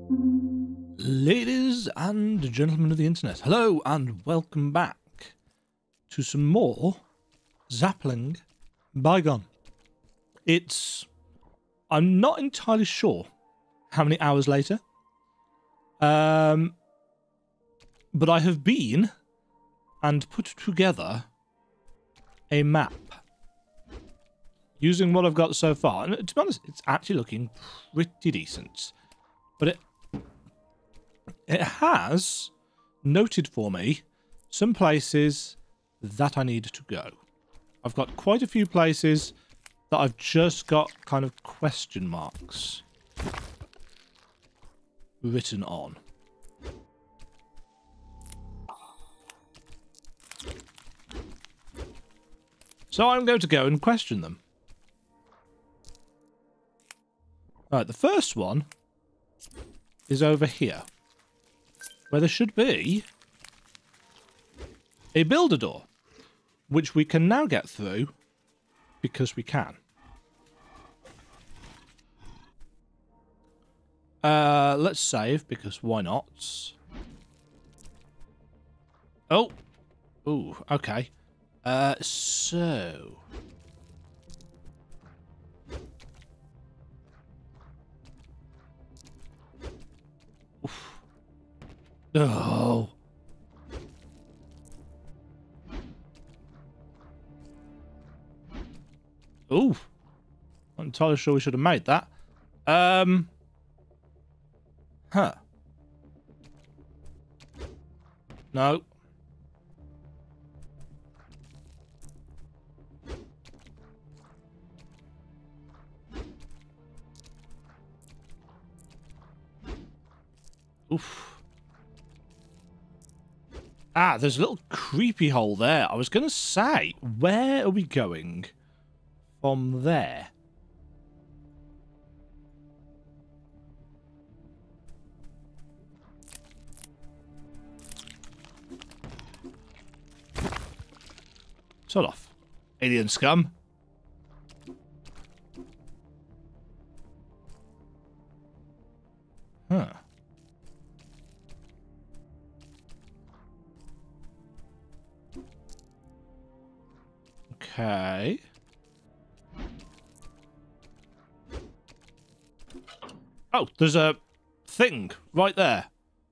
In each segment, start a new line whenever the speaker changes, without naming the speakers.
Ladies and gentlemen of the internet, hello and welcome back to some more Zappling Bygone. I'm not entirely sure how many hours later, but I have been and put together a map using what I've got so far. And to be honest, it's actually looking pretty decent, but it has noted for me some places that I need to go. I've got quite a few places that I've just got kind of question marks written on. So I'm going to go and question them. Right, the first one is over here, where there should be a builder door, which we can now get through because we can. Let's save, because why not? Oh. Ooh, okay. So... Oof. Oh. Ooh. Not entirely sure we should have made that. Huh. No. Oof. Ah, there's a little creepy hole there. I was going to say, where are we going from there? Sort off. Alien scum. Huh. Okay. Oh, there's a thing right there.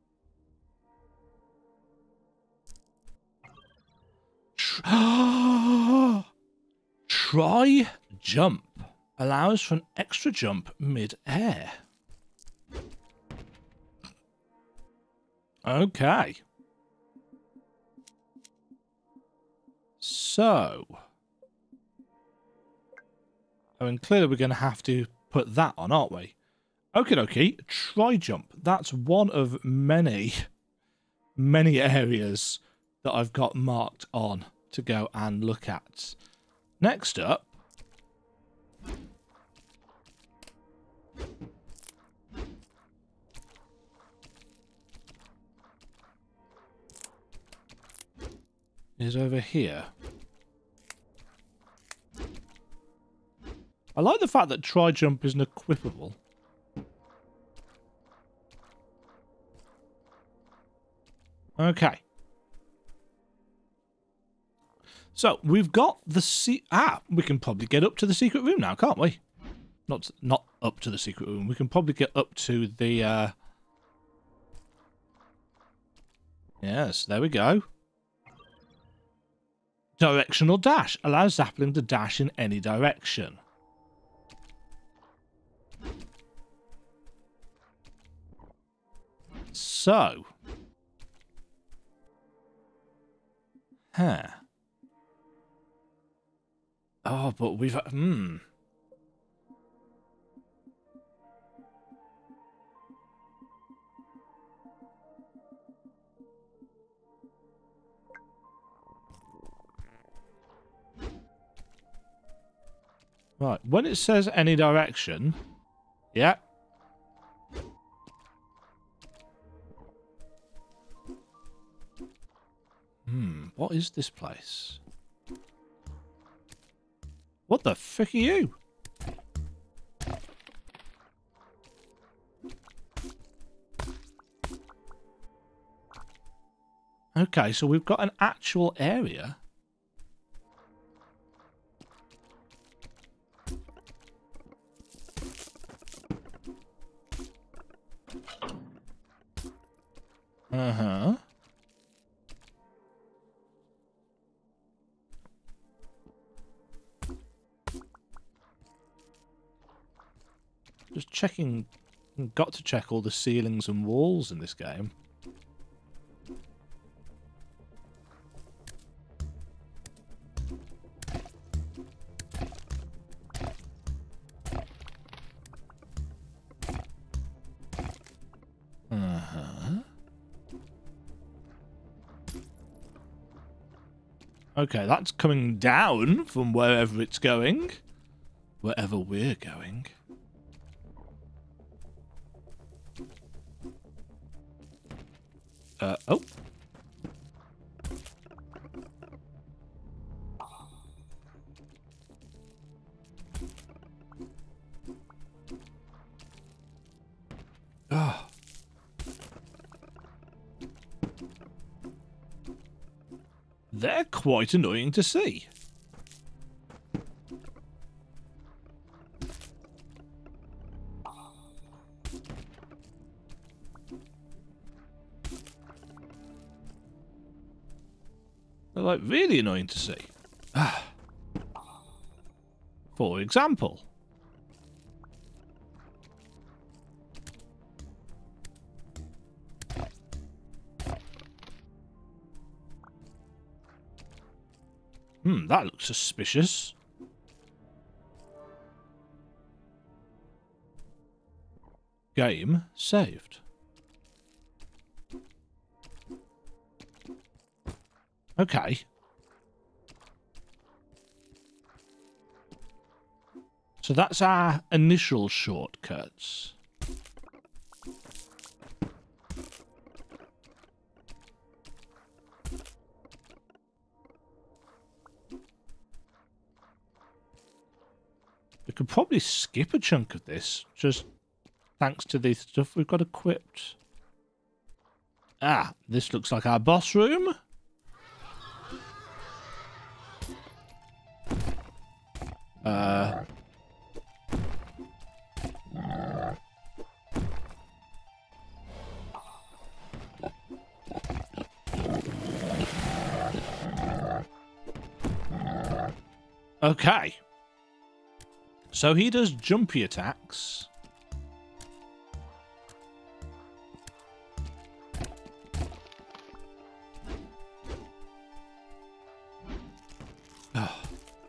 Try jump. Allows for an extra jump mid-air. Okay. So... I mean, clearly we're going to have to put that on, aren't we? Okie dokie, try jump. That's one of many areas that I've got marked on to go and look at. Next up... is over here. I like the fact that try jump isn't equipable. Okay. So, we've got the we can probably get up to the secret room now, can't we? Not up to the secret room. We can probably get up to the, Yes, there we go. Directional dash. Allows Zappling to dash in any direction. So. Huh. Oh, but we've... Right, when it says any direction... Yeah. What is this place? What the frick are you? Okay, so we've got an actual area. Uh-huh. Just checking. Got to check all the ceilings and walls in this game. Uh-huh. Okay, that's coming down from wherever it's going. Wherever we're going. Oh. Oh. They're quite annoying to see. They're like really annoying to see. For example. That looks suspicious. Game saved. Okay. So that's our initial shortcuts. We could probably skip a chunk of this, just thanks to the stuff we've got equipped. Ah, this looks like our boss room. Okay. So he does jumpy attacks. Oh.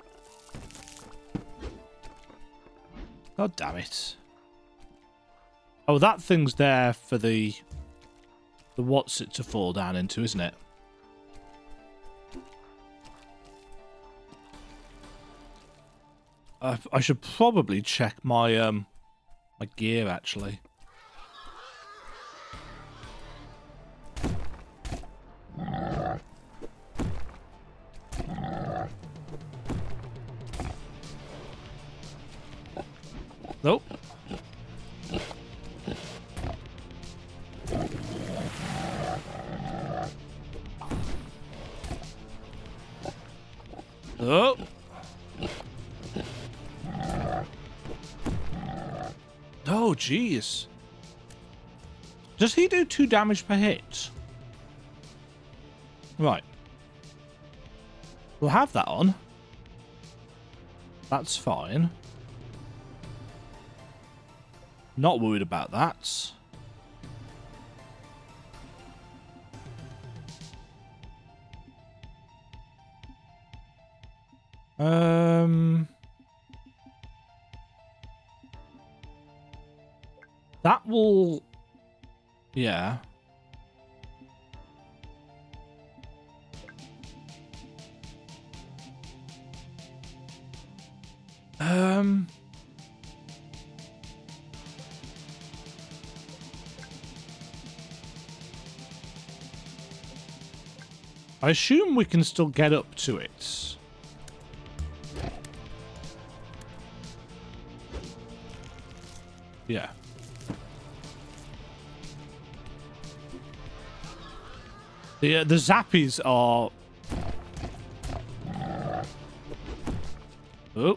God damn it. Oh, that thing's there for the what's it to fall down into, isn't it? I should probably check my my gear actually. Nope. Oh. Oh, jeez. Does he do 2 damage per hit? Right. We'll have that on. That's fine. Not worried about that. That will... Yeah. I assume we can still get up to it. Yeah. The zappies are... Oh.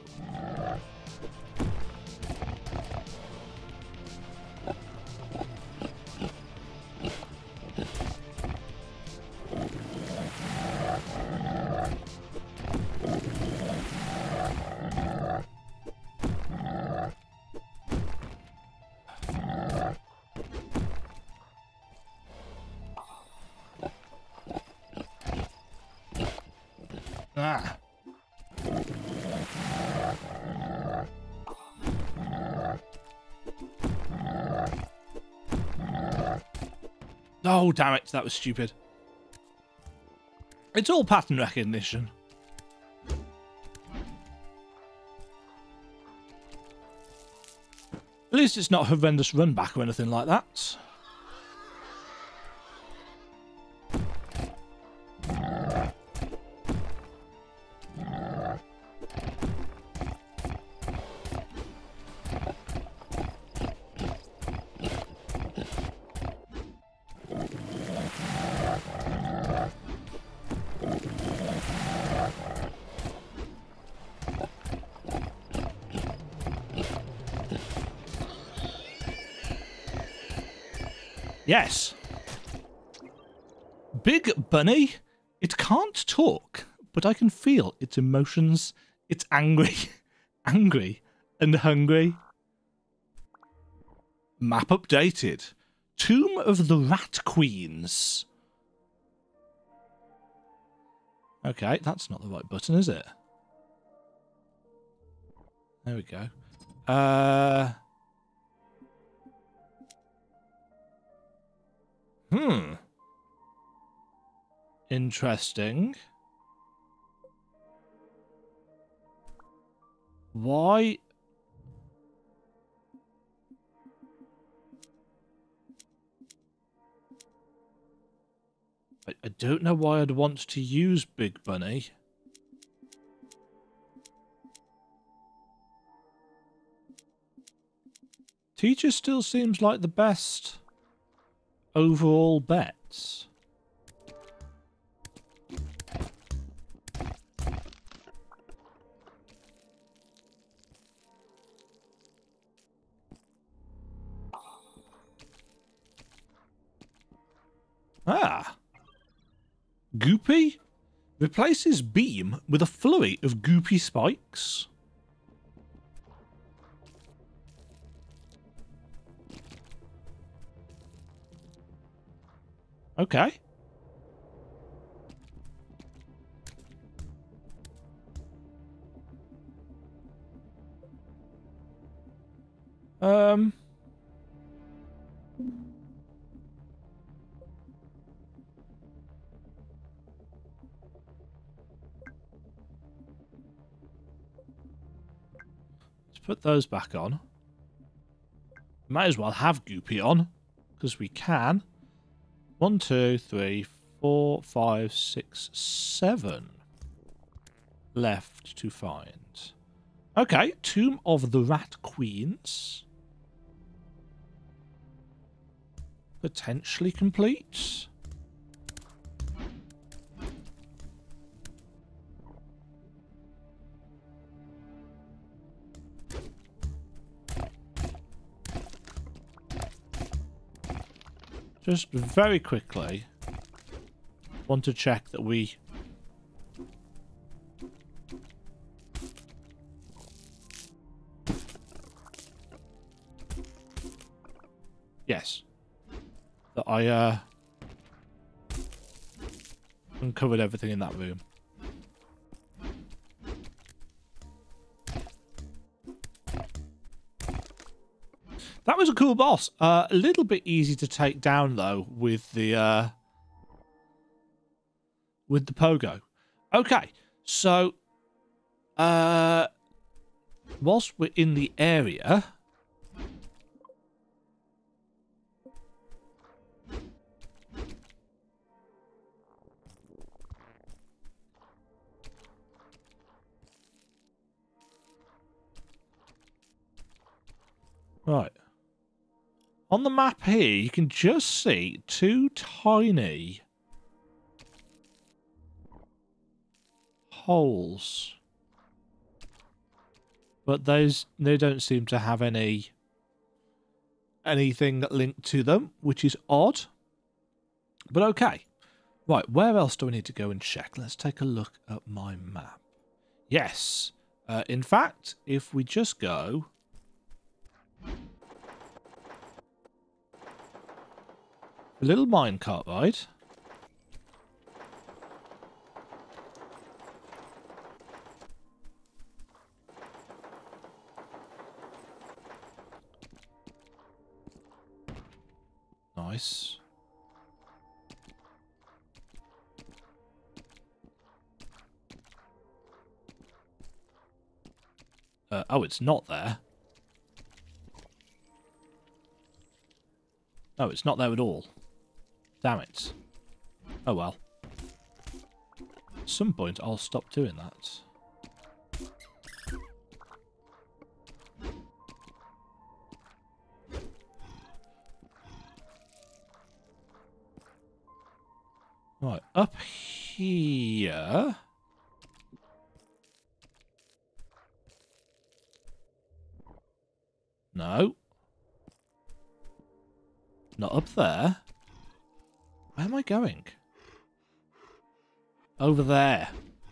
Ah. Oh, damn it. That was stupid. It's all pattern recognition. At least it's not a horrendous run back or anything like that. Yes. Big Bunny, it can't talk, but I can feel its emotions. It's angry, angry and hungry. Map updated. Tomb of the Rat Queens. Okay, that's not the right button, is it? There we go. Interesting. Why? I don't know why I'd want to use Big Bunny. Teacher still seems like the best overall bets. Ah. Goopy replaces beam with a flurry of goopy spikes. Okay. Let's put those back on. Might as well have Goopy on, because we can. 1, 2, 3, 4, 5, 6, 7 left to find. Okay, Tomb of the Rat Queens. Potentially complete. Just very quickly, want to check that we... Yes. That I uncovered everything in that room. That was a cool boss. A little bit easy to take down though with the pogo. Okay, so whilst we're in the area, right. On the map here, you can just see two tiny holes. But they don't seem to have anything linked to them, which is odd. But okay. Right, where else do I need to go and check? Let's take a look at my map. Yes. In fact, if we just go... a little minecart ride. Nice. Oh, it's not there. No, it's not there at all. Damn it. Oh well. At some point, I'll stop doing that. Right, up here... No. Not up there. Where am I going? Over there.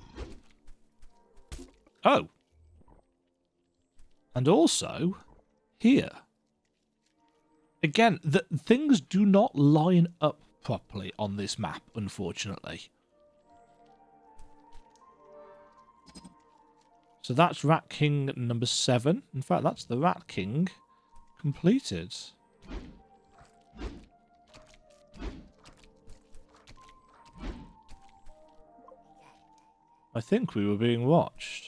Oh. And also, here. Again, things do not line up properly on this map, unfortunately. So that's Rat King number 7. In fact, that's the Rat King completed. I think we were being watched.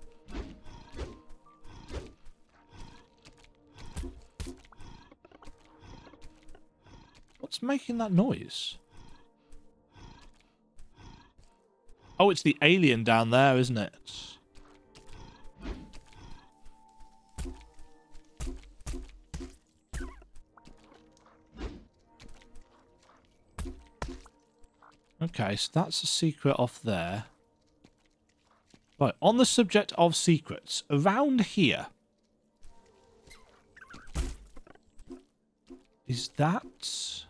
What's making that noise? Oh, it's the alien down there, isn't it? Okay, so that's a secret off there. Right, on the subject of secrets, around here... Is that...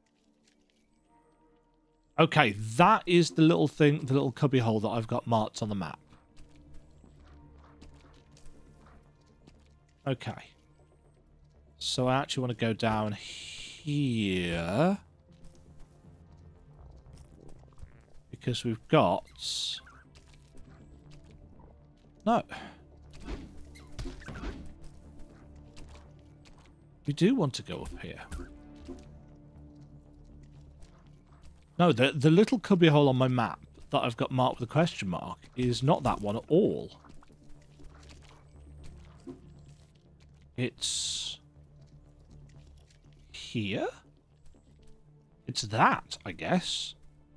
Okay, that is the little thing, the little cubby hole that I've got marked on the map. Okay. So I actually want to go down here... Because we've got... No. We do want to go up here. No, the little cubby hole on my map that I've got marked with a question mark is not that one at all. It's... here? It's that, I guess.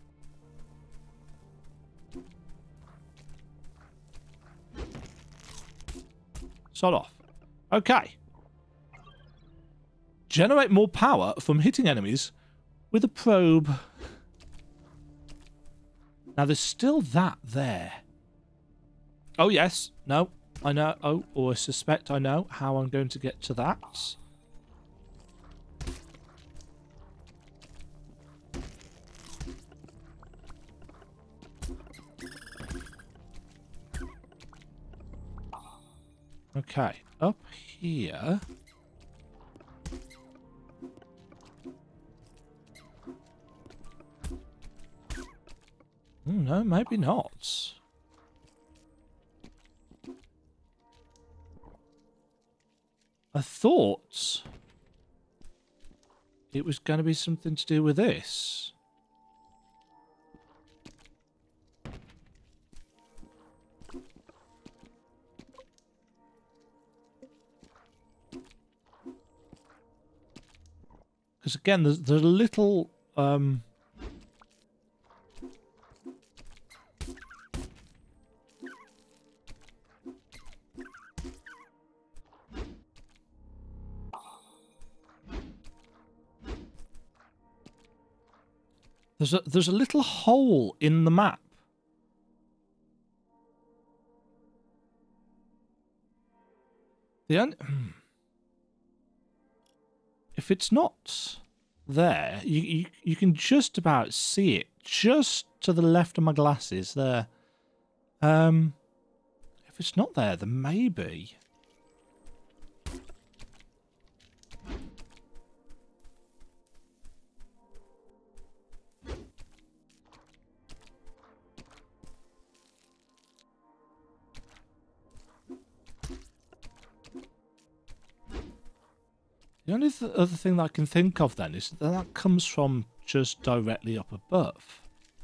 Sod off. Okay. Generate more power from hitting enemies with a probe. Now, there's still that there. Oh, yes. No. I know. Oh, or I suspect I know how I'm going to get to that. Okay, up here. No, maybe not. I thought it was going to be something to do with this. Because again, there's a little... There's a little hole in the map. The only... If it's not there, you can just about see it just to the left of my glasses there. If it's not there, then maybe. The only other thing that I can think of then is that comes from just directly up above.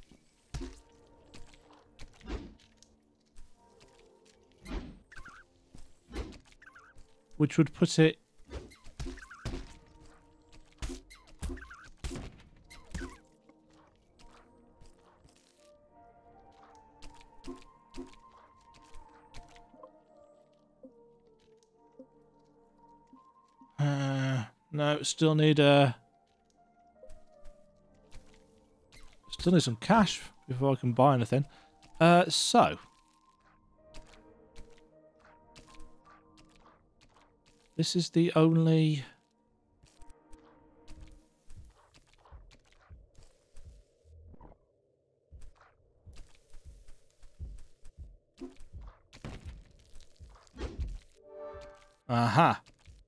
Which would put it... no, still need some cash before I can buy anything. So this is the only... Aha.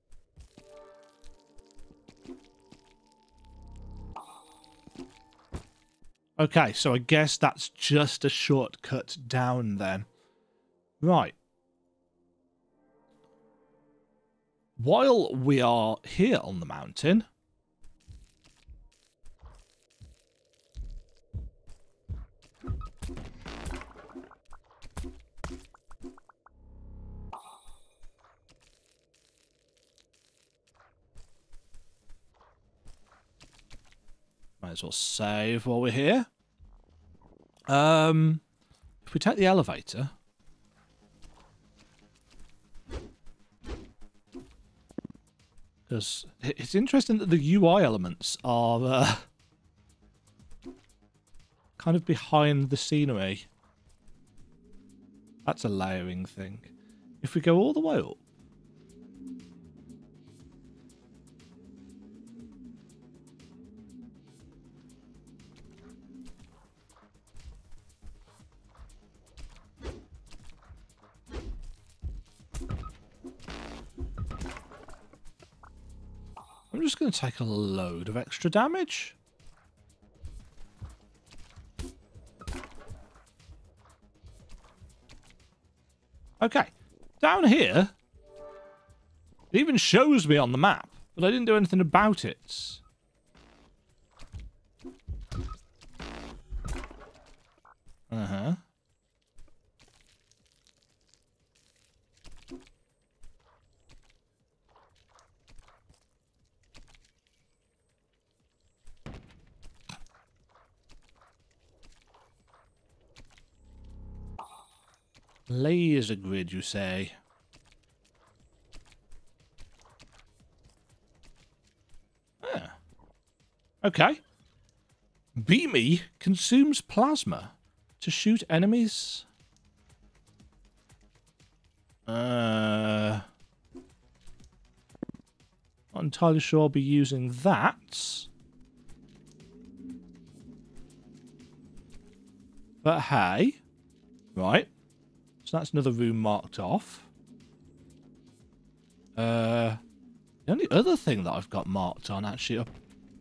Okay, so I guess that's just a shortcut down then. Right. While we are here on the mountain... Might as well save while we're here. If we take the elevator... Because it's interesting that the UI elements are kind of behind the scenery. That's a layering thing. If we go all the way up... I'm just going to take a load of extra damage. Okay, down here, it even shows me on the map, but I didn't do anything about it. Uh-huh. Laser grid, you say? Ah. Okay. Beamy consumes plasma to shoot enemies. Not entirely sure I'll be using that. But hey. Right. So that's another room marked off. The only other thing that I've got marked on actually up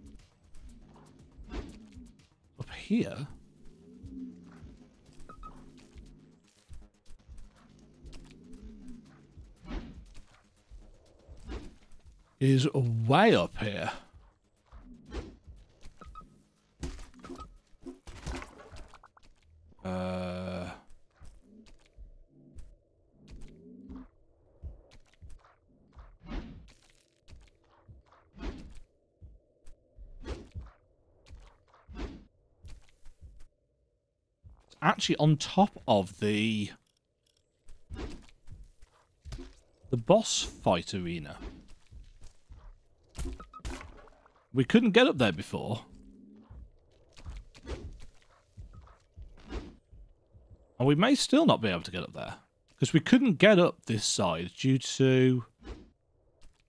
here is way up here. Actually on top of the boss fight arena. We couldn't get up there before. And we may still not be able to get up there. Because we couldn't get up this side due to...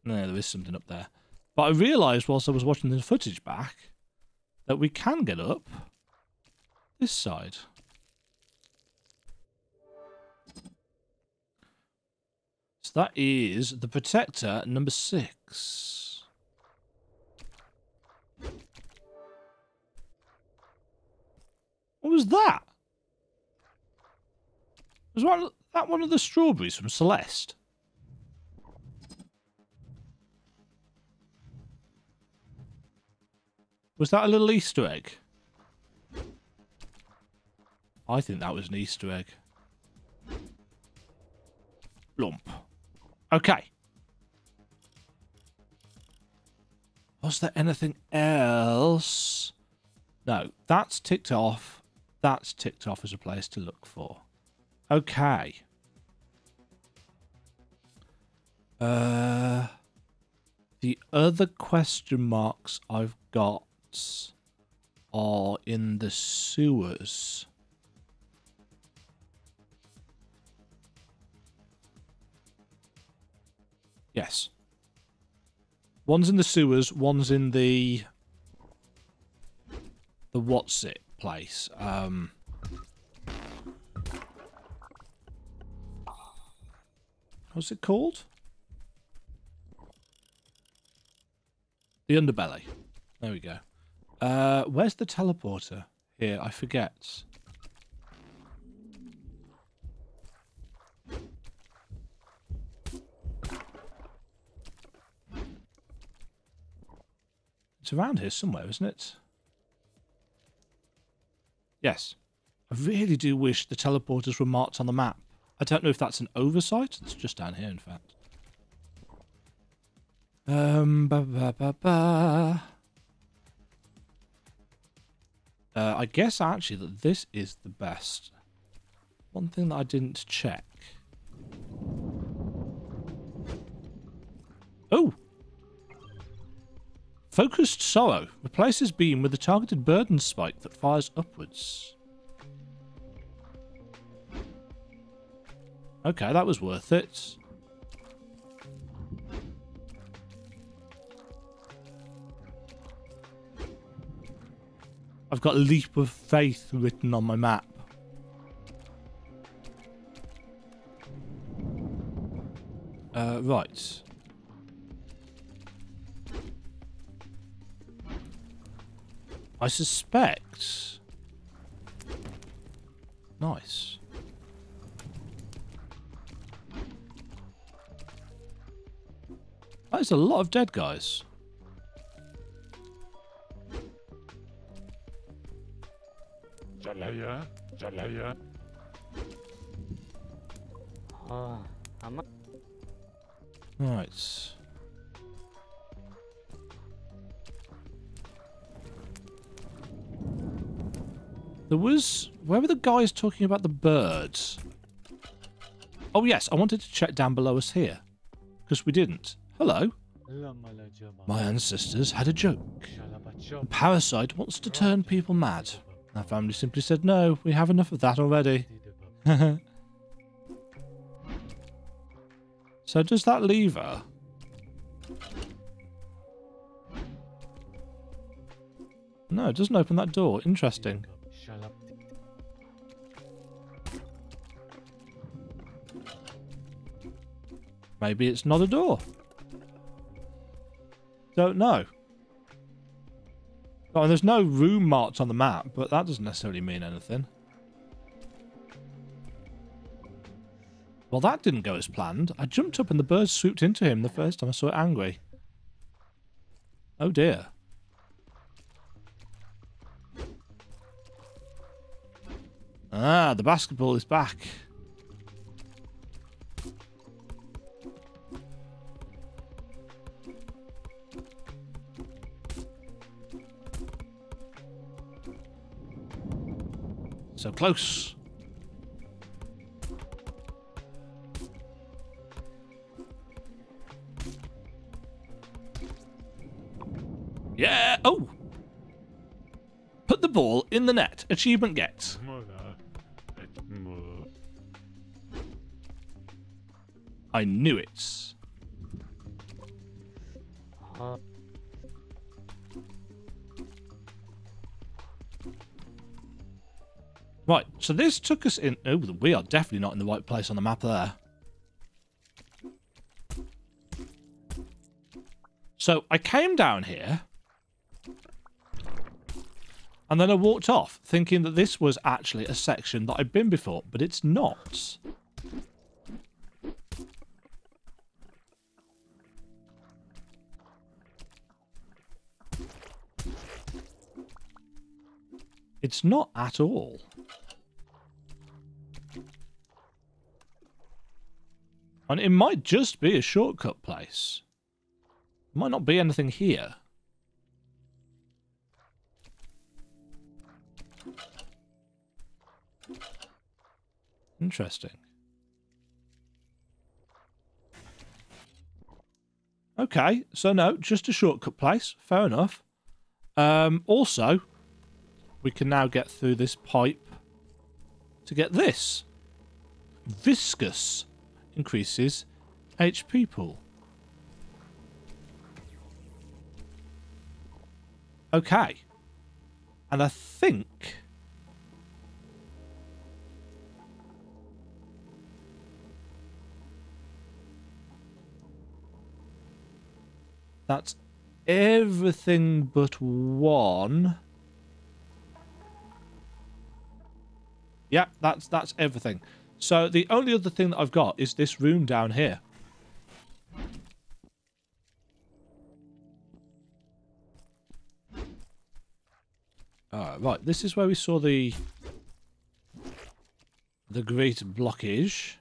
No, there is something up there. But I realised whilst I was watching the footage back that we can get up this side. So that is the Protector number 6. What was that? Was that one of the strawberries from Celeste? Was that a little Easter egg? I think that was an Easter egg. Lump. Okay. Was there anything else? No, that's ticked off. That's ticked off as a place to look for. Okay. The other question marks I've got are in the sewers. Yes. One's in the sewers, one's in the what's it place. What's it called? The underbelly. There we go. Where's the teleporter? Here, I forget. It's around here somewhere, isn't it? Yes. I really do wish the teleporters were marked on the map. I don't know if that's an oversight. It's just down here, in fact. I guess actually that this is the best. One thing that I didn't check. Oh! Focused Sorrow. Replaces beam with a targeted burden spike that fires upwards. Okay, that was worth it. I've got Leap of Faith written on my map. Right. I suspect... Nice. That is a lot of dead guys.
Jalaya, Jalaya.
Right. There was... Where were the guys talking about the birds? Oh yes, I wanted to check down below us here. Because we didn't. Hello. My ancestors had a joke. A parasite wants to turn people mad. Our family simply said, no, we have enough of that already. So does that lever? No, it doesn't open that door. Interesting. Maybe it's not a door. Don't know. Oh, and there's no room marked on the map, but that doesn't necessarily mean anything. Well, that didn't go as planned. I jumped up and the bird swooped into him the first time I saw it angry. Oh dear. Ah, the basketball is back. So close. Yeah. Oh. Put the ball in the net. Achievement get. I knew it. Right, so this took us in... Oh, we are definitely not in the right place on the map there. So I came down here, and then I walked off, thinking that this was actually a section that I'd been before, but it's not. It's not at all. And it might just be a shortcut place. There might not be anything here. Interesting. Okay, so no, just a shortcut place. Fair enough. Also, we can now get through this pipe to get this. Viscous increases HP pool. Okay. And I think... that's everything but one. Yeah, that's everything. So the only other thing that I've got is this room down here. Right, this is where we saw the great blockage.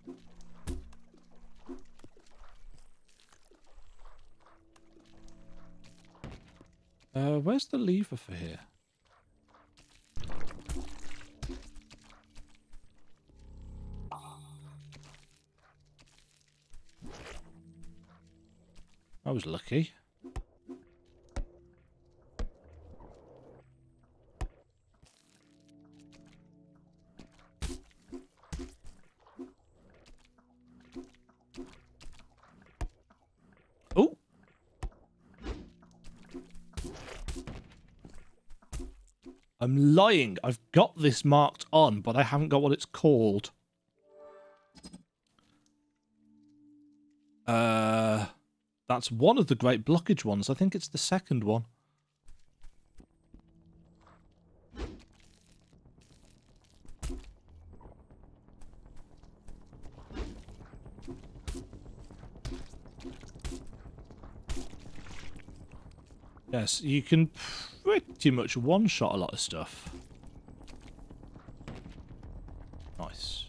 Where's the lever for here? I was lucky. Oh! I'm lying. I've got this marked on, but I haven't got what it's called. That's one of the great blockage ones. I think it's the second one. Yes, you can pretty much one-shot a lot of stuff. Nice.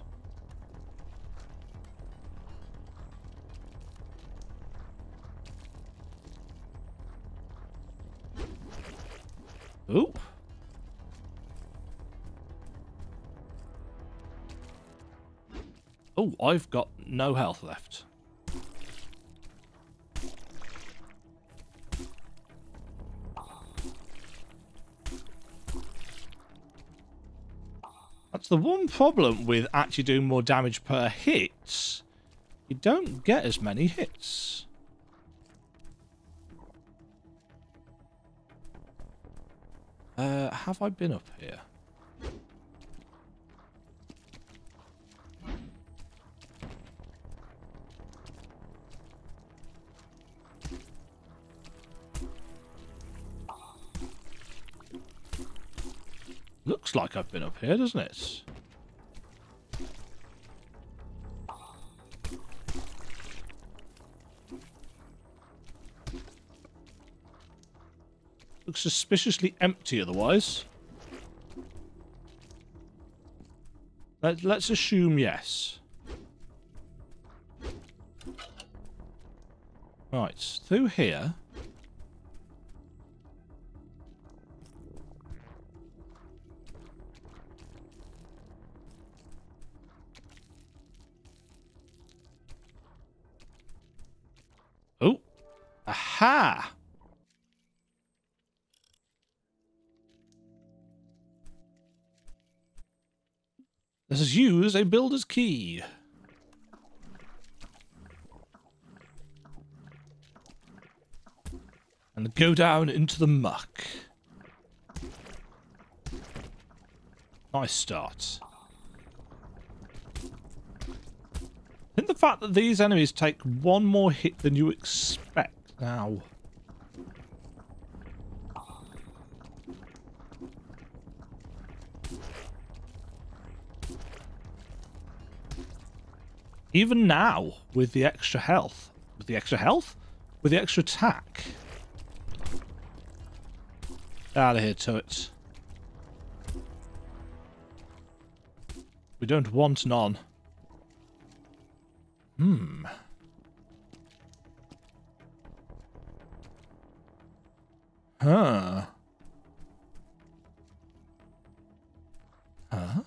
Ooh. Oh, I've got no health left. That's the one problem with actually doing more damage per hit. You don't get as many hits. Have I been up here? Looks like I've been up here, doesn't it? Looks suspiciously empty otherwise. Let's assume yes. Right, through here. Oh, aha! Let us use a builder's key. And go down into the muck. Nice start. I think the fact that these enemies take one more hit than you expect now. Even now, with the extra health. With the extra health? With the extra attack. Out of here, turrets. We don't want none. Huh. Huh?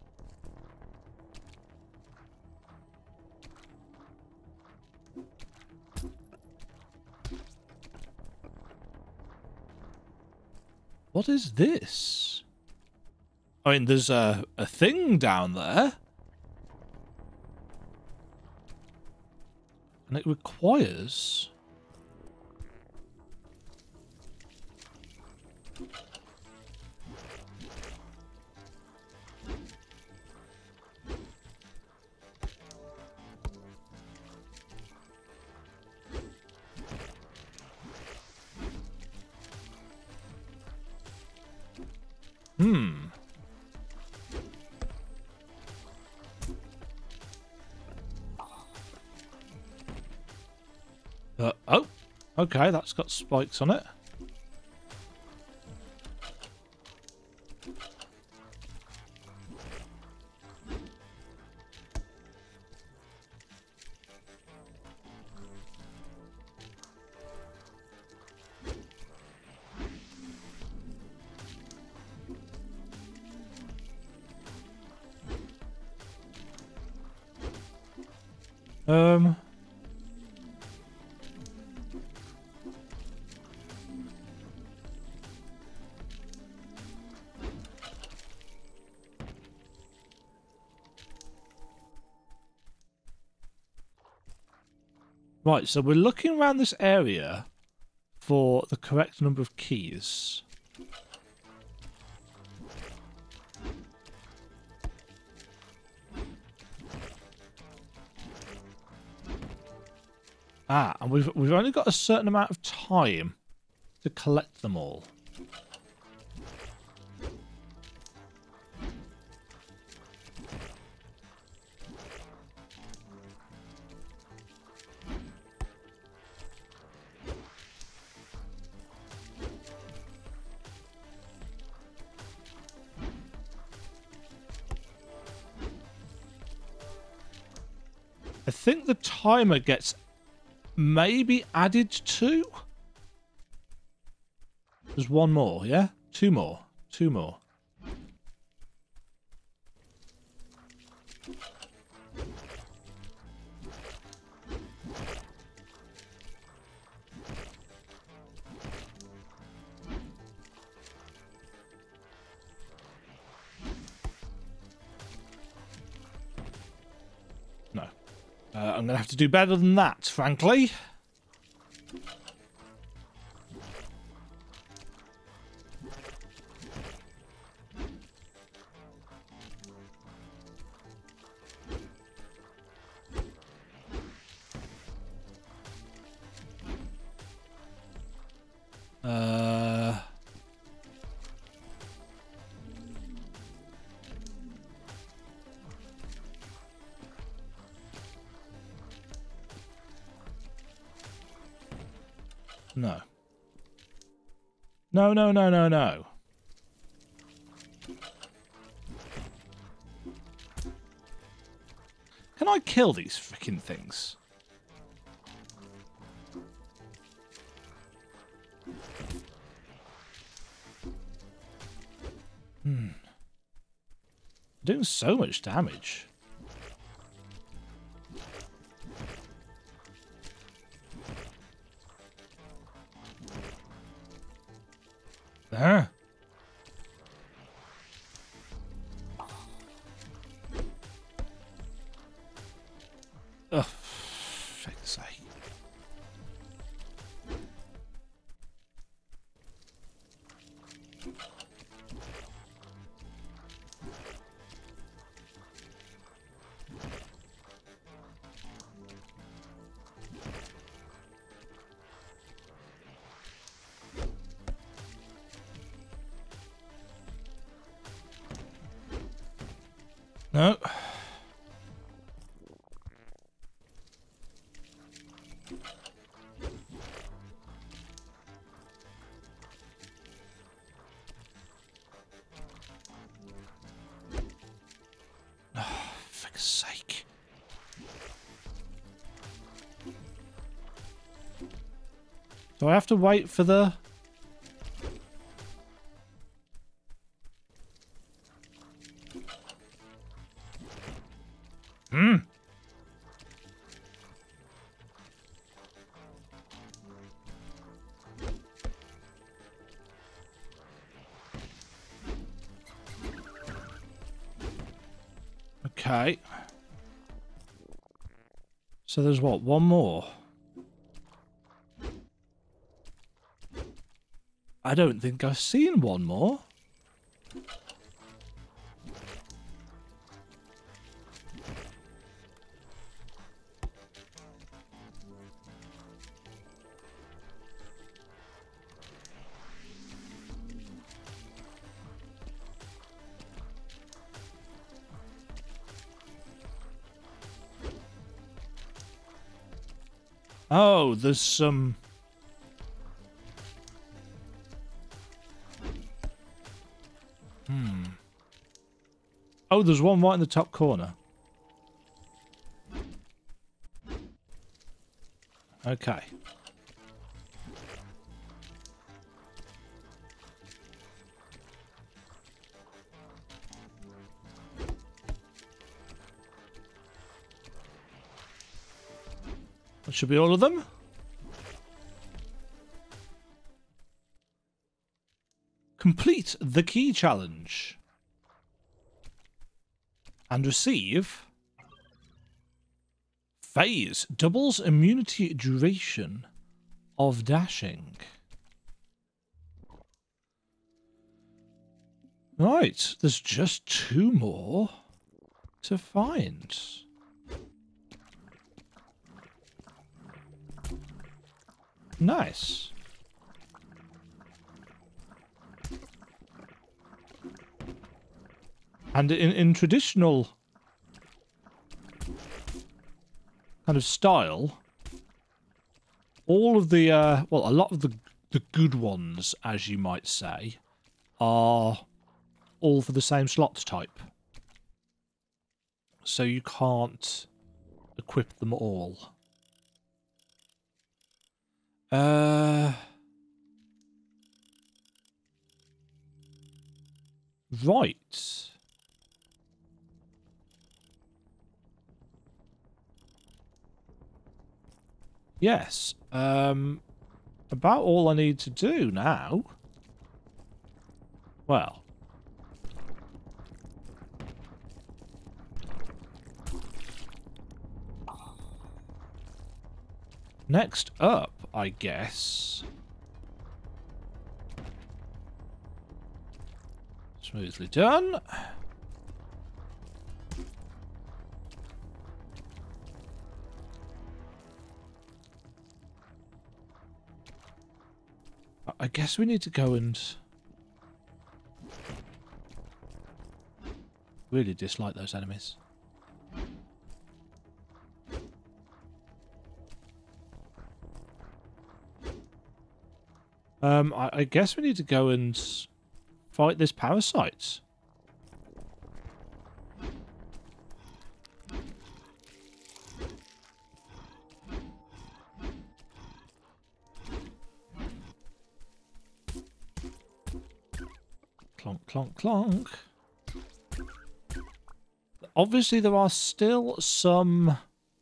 What is this? I mean, there's a thing down there. And it requires... Oh, okay, that's got spikes on it. Right, so we're looking around this area for the correct number of keys. Ah, and we've only got a certain amount of time to collect them all. I think the timer gets maybe added to. There's one more, yeah? Two more. Two more. No. I'm going to have to do better than that, frankly. No. No, no, no, no, no. Can I kill these freaking things? Doing so much damage. Huh? Oh, for fuck's sake. No. Oh, for fuck's sake. Do I have to wait for the... Okay. So there's what, one more? I don't think I've seen one more. Oh, there's some... Oh, there's one right in the top corner. Okay. That should be all of them. Complete the key challenge. And receive... Phase. Doubles immunity duration of dashing. Right. There's just 2 more to find. Nice. And in traditional kind of style, all of the, well, a lot of the good ones, as you might say, are all for the same slot type. So you can't equip them all. Right. Yes. About all I need to do now. Well. Next up, I guess. Smoothly done. I guess we need to go and really dislike those enemies. I guess we need to go and fight this parasite. Clonk, clonk, clonk. Obviously, there are still some...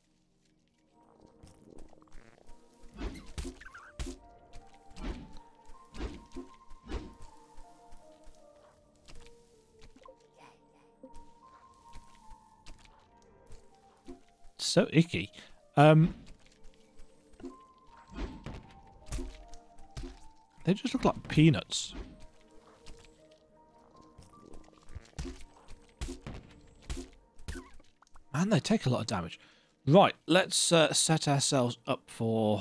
So icky. They just look like peanuts. Man, they take a lot of damage. Right, let's set ourselves up for...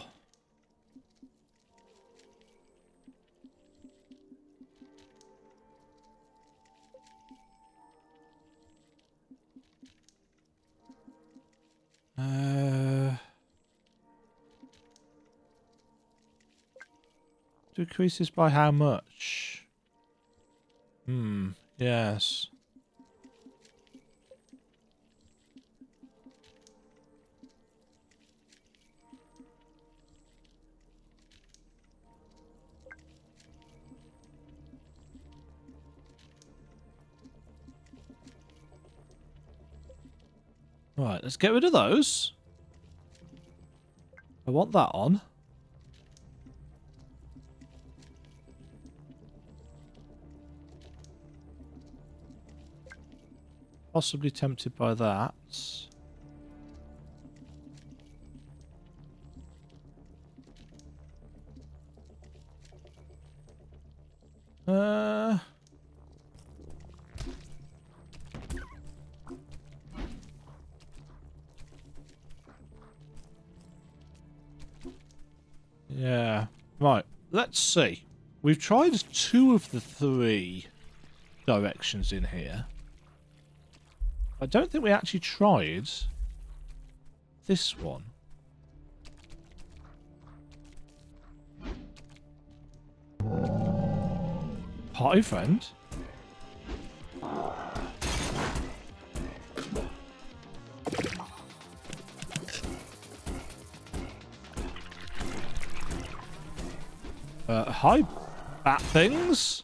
Decreases by how much? Yes. Right, let's get rid of those. I want that on. Possibly tempted by that. Yeah. Right, let's see. We've tried 2 of the 3 directions in here. I don't think we actually tried this one. Party friend? Hi, bat things.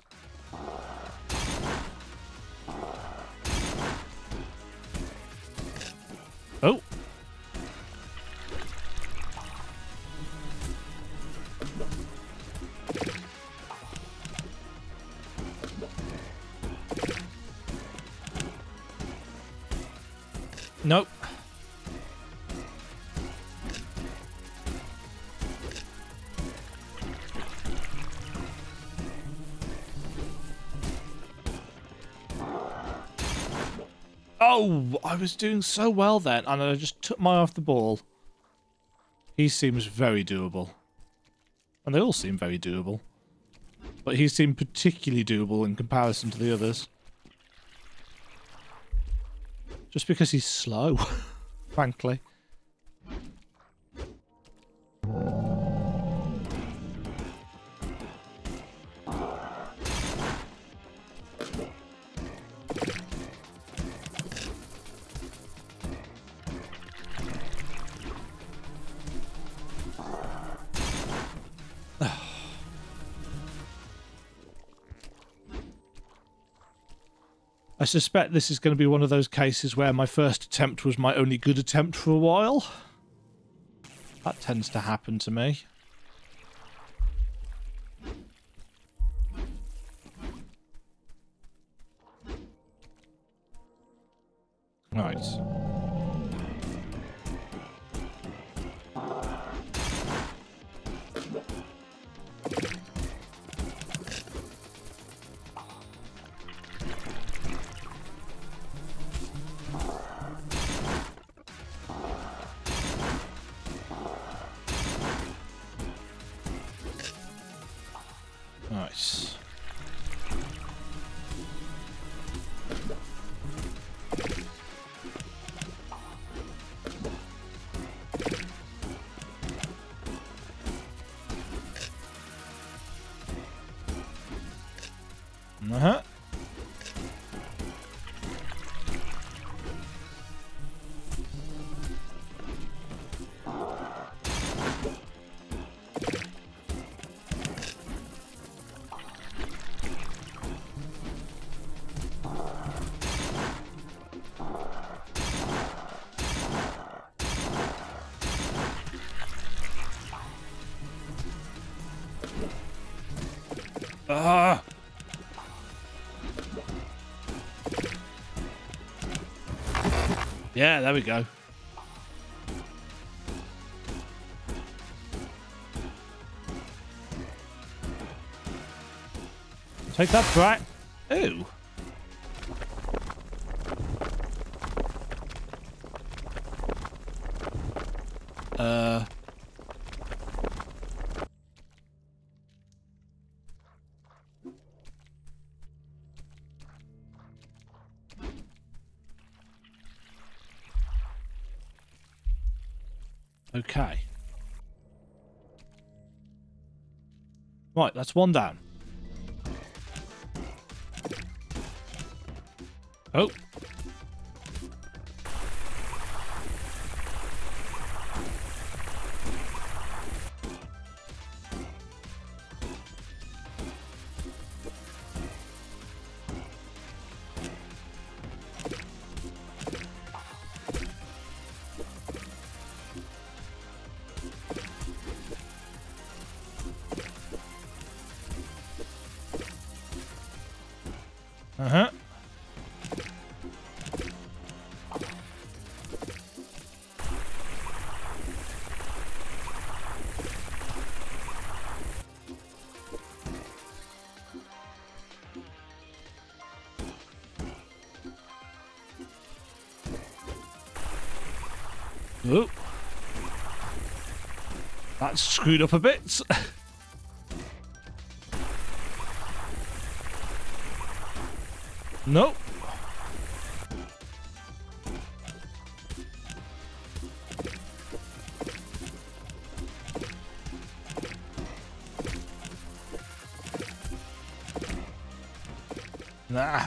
Oh. Nope. Oh, I was doing so well then, and I just took my eye off the ball. He seems very doable. And they all seem very doable. But he seemed particularly doable in comparison to the others. Just because he's slow, frankly. I suspect this is going to be one of those cases where my first attempt was my only good attempt for a while. That tends to happen to me. Right. Nice. Uh-huh. Ah. Yeah, there we go. Take that back. Ooh. Okay. Right, that's one down. Oh. Uh-huh. Oh. That's screwed up a bit. Nope. Nah.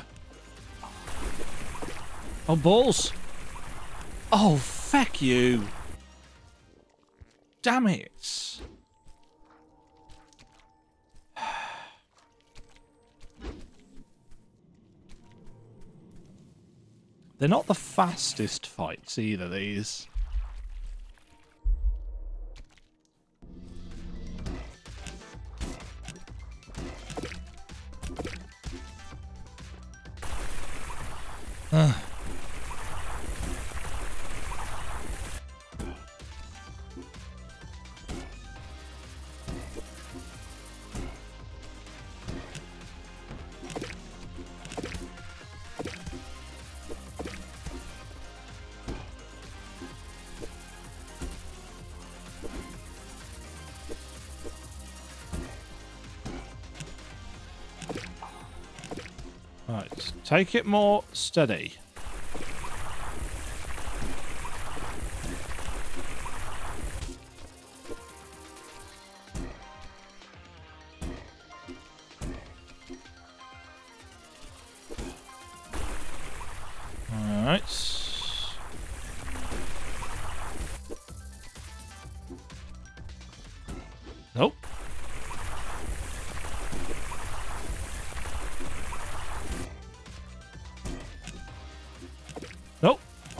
Oh, balls. Oh, feck you. Damn it. They're not the fastest fights either, these. Right, take it more steady. Alright. Nope. Nope.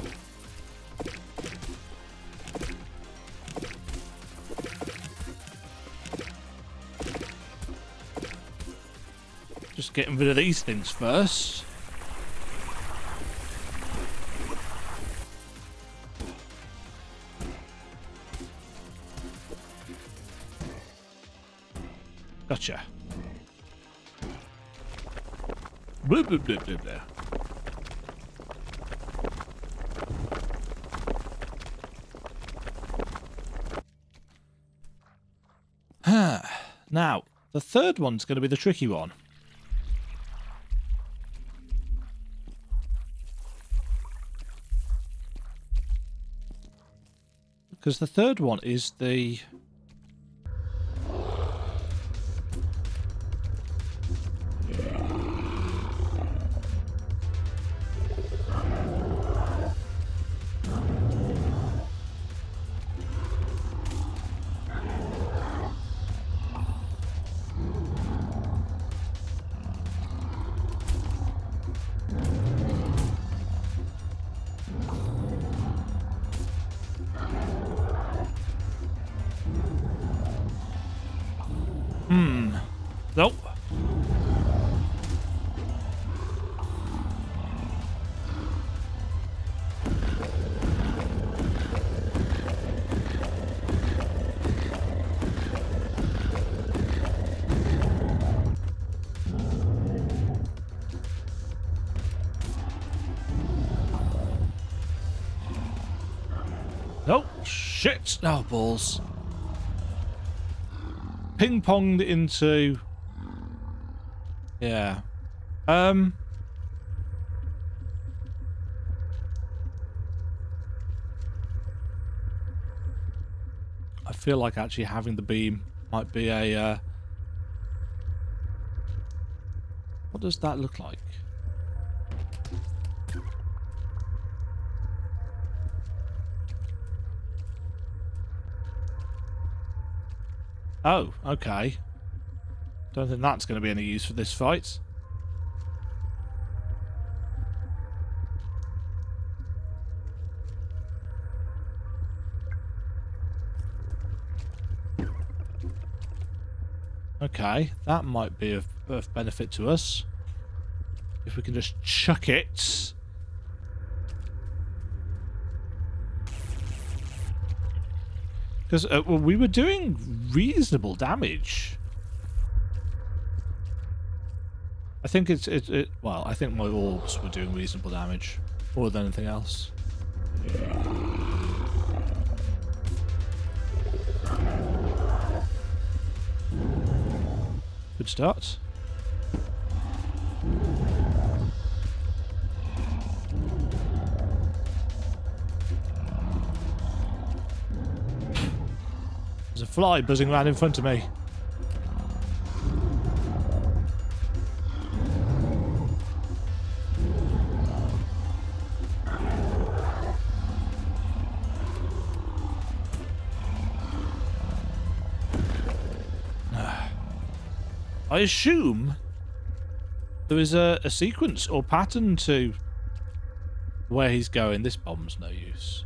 Just getting rid of these things first. Gotcha. Bloop, bloop, bloop, bloop, there. Now, the third one's going to be the tricky one. Because the third one is the... Nope. Nope. Shit. Oh, balls. Ping-ponged into... Yeah. I feel like actually having the beam might be a What does that look like? Oh, okay. Don't think that's going to be any use for this fight. Okay, that might be of benefit to us. If we can just chuck it. Because well, we were doing reasonable damage. I think well, I think my orbs were doing reasonable damage. More than anything else. Good start. There's a fly buzzing around in front of me. I assume there is a sequence or pattern to where he's going. This bomb's no use.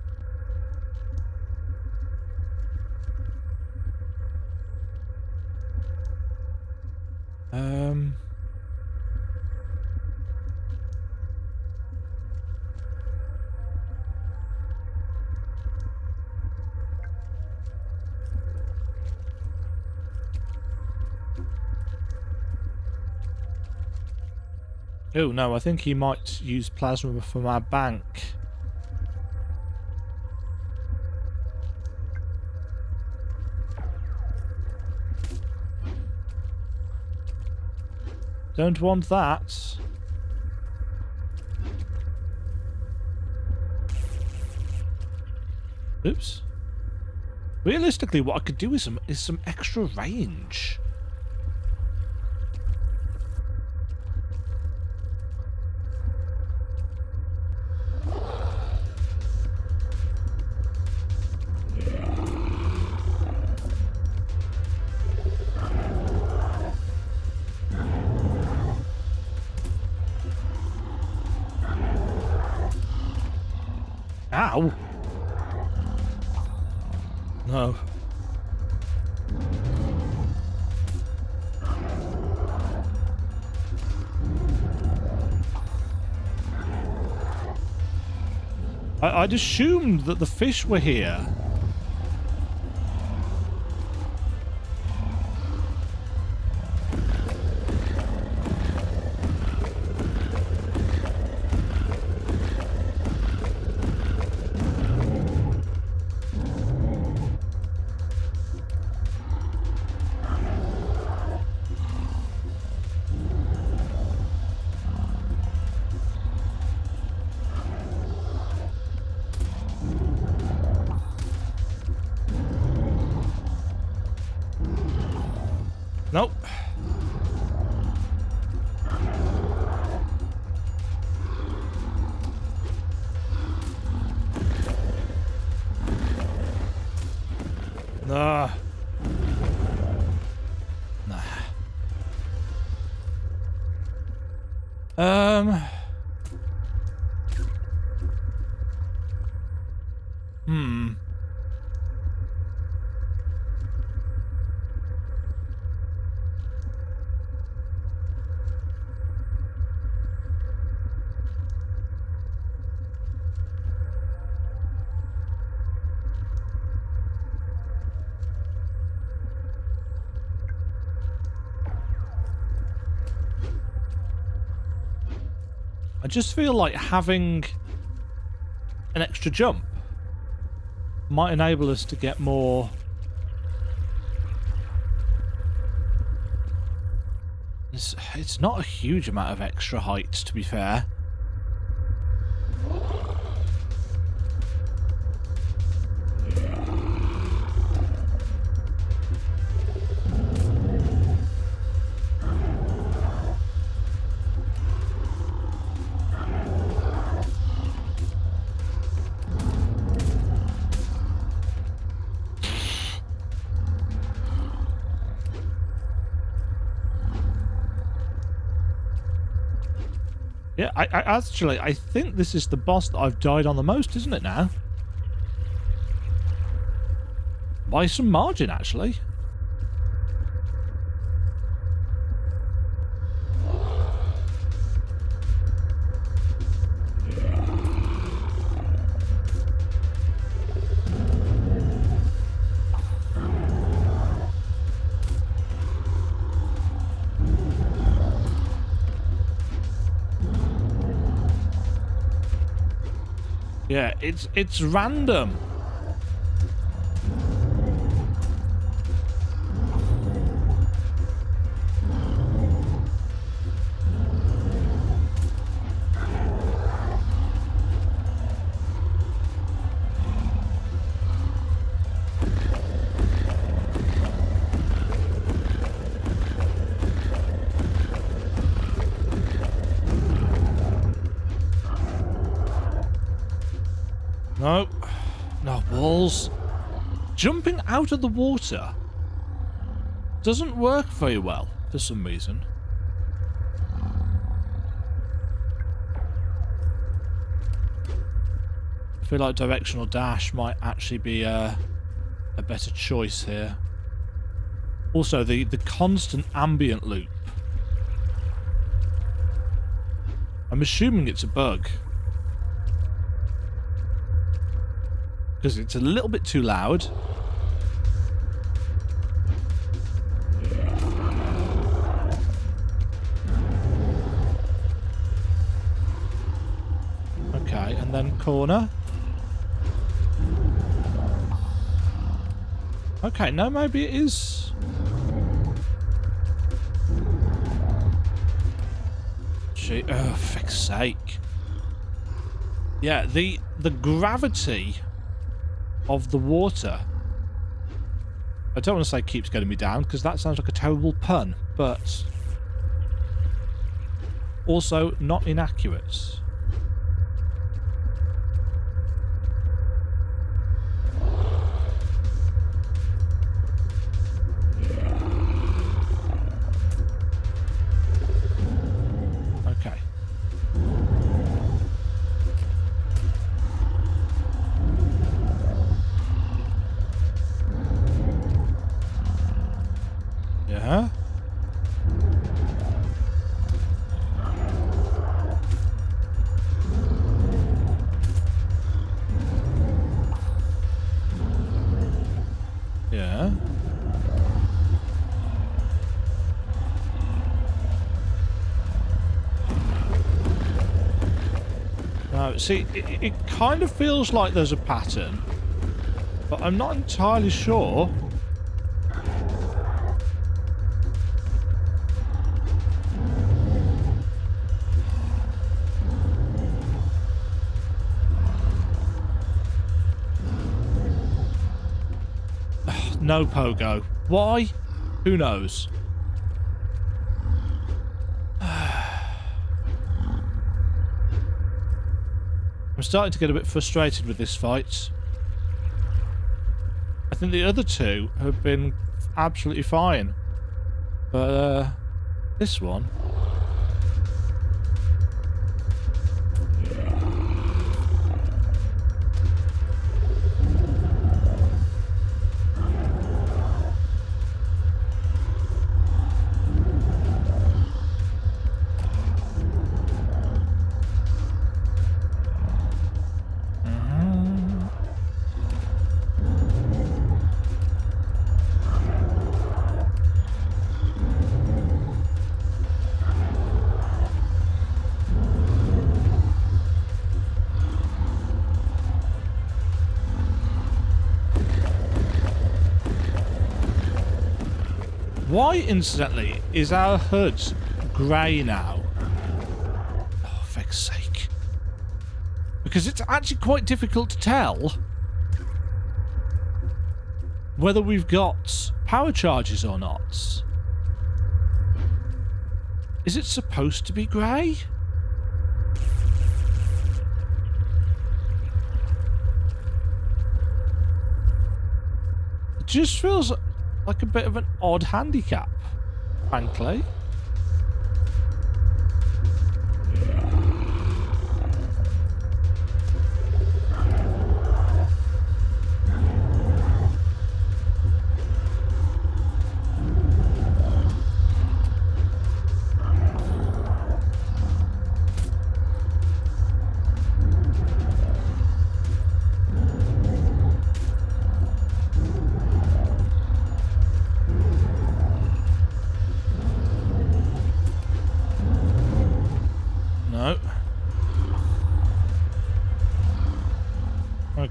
Oh no, I think he might use plasma from our bank. Don't want that. Oops. Realistically, what I could do is some extra range. Ow! No. I'd assumed that the fish were here. Nope. Nah. Nah. I just feel like having an extra jump might enable us to get more. It's not a huge amount of extra height, to be fair. Yeah, I think this is the boss that I've died on the most, isn't it now? By some margin, actually. Yeah, it's random. No. No balls. Jumping out of the water doesn't work very well for some reason. I feel like directional dash might actually be a better choice here. Also, the constant ambient loop. I'm assuming it's a bug. Because it's a little bit too loud. Okay, and then corner. Okay, no, maybe it is. Gee, oh, for fuck's sake. Yeah, the gravity of the water, I don't want to say keeps getting me down, because that sounds like a terrible pun, but also not inaccurate. Okay. Yeah. Yeah. No, see, it kind of feels like there's a pattern, but I'm not entirely sure. No pogo. Why? Who knows? I'm starting to get a bit frustrated with this fight. I think the other two have been absolutely fine. But, this one... Why, incidentally, is our HUD grey now? Oh, for fuck's sake. Because it's actually quite difficult to tell whether we've got power charges or not. Is it supposed to be grey? It just feels like a bit of an odd handicap, frankly.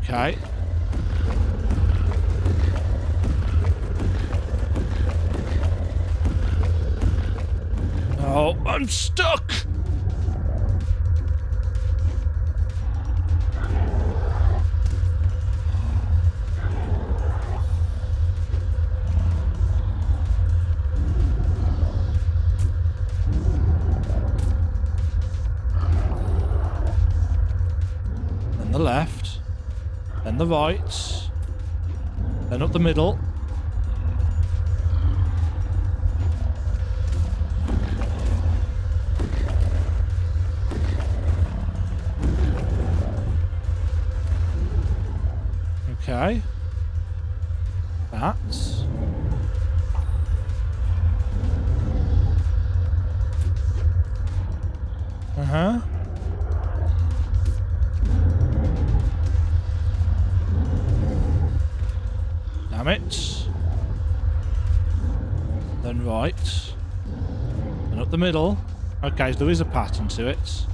Okay. Oh, I'm stuck! Then the left. Then the right. Then up the middle. Okay. That's... Uh-huh. Damn it. Then right. And up the middle. Okay, so there is a pattern to it.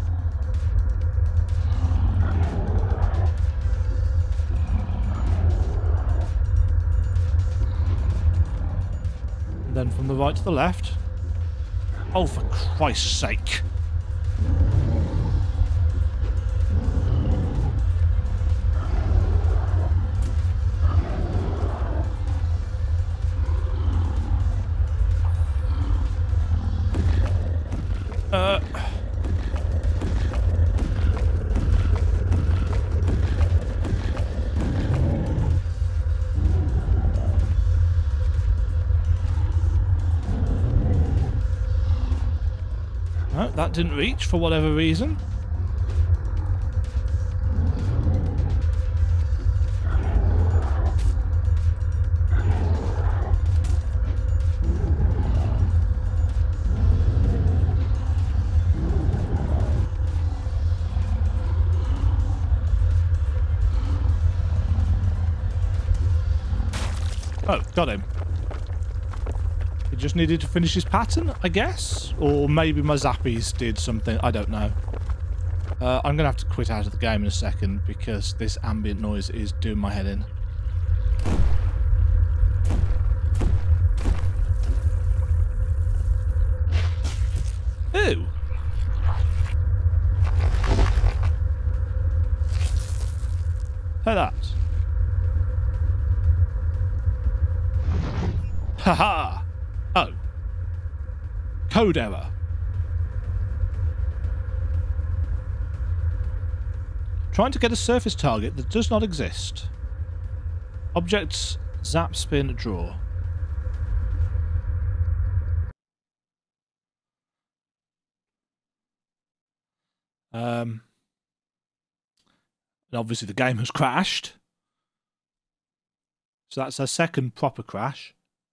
And then from the right to the left. Oh, for Christ's sake. No, that didn't reach for whatever reason. Oh, got him. He just needed to finish his pattern, I guess? Or maybe my zappies did something. I don't know. I'm going to have to quit out of the game in a second because this ambient noise is doing my head in. Ew. Like that. Haha! Oh. Code error. Trying to get a surface target that does not exist. Objects, zap, spin, draw. And obviously the game has crashed. So that's our second proper crash.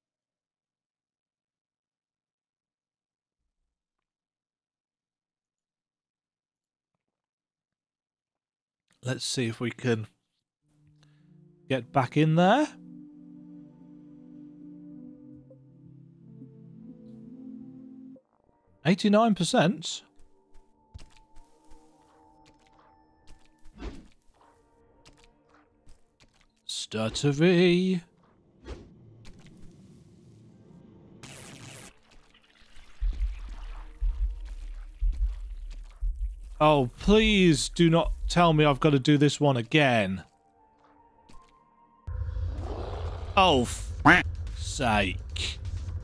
Let's see if we can get back in there. %. Stuttery. Oh, please do not tell me I've got to do this one again. Oh, f***'s sake.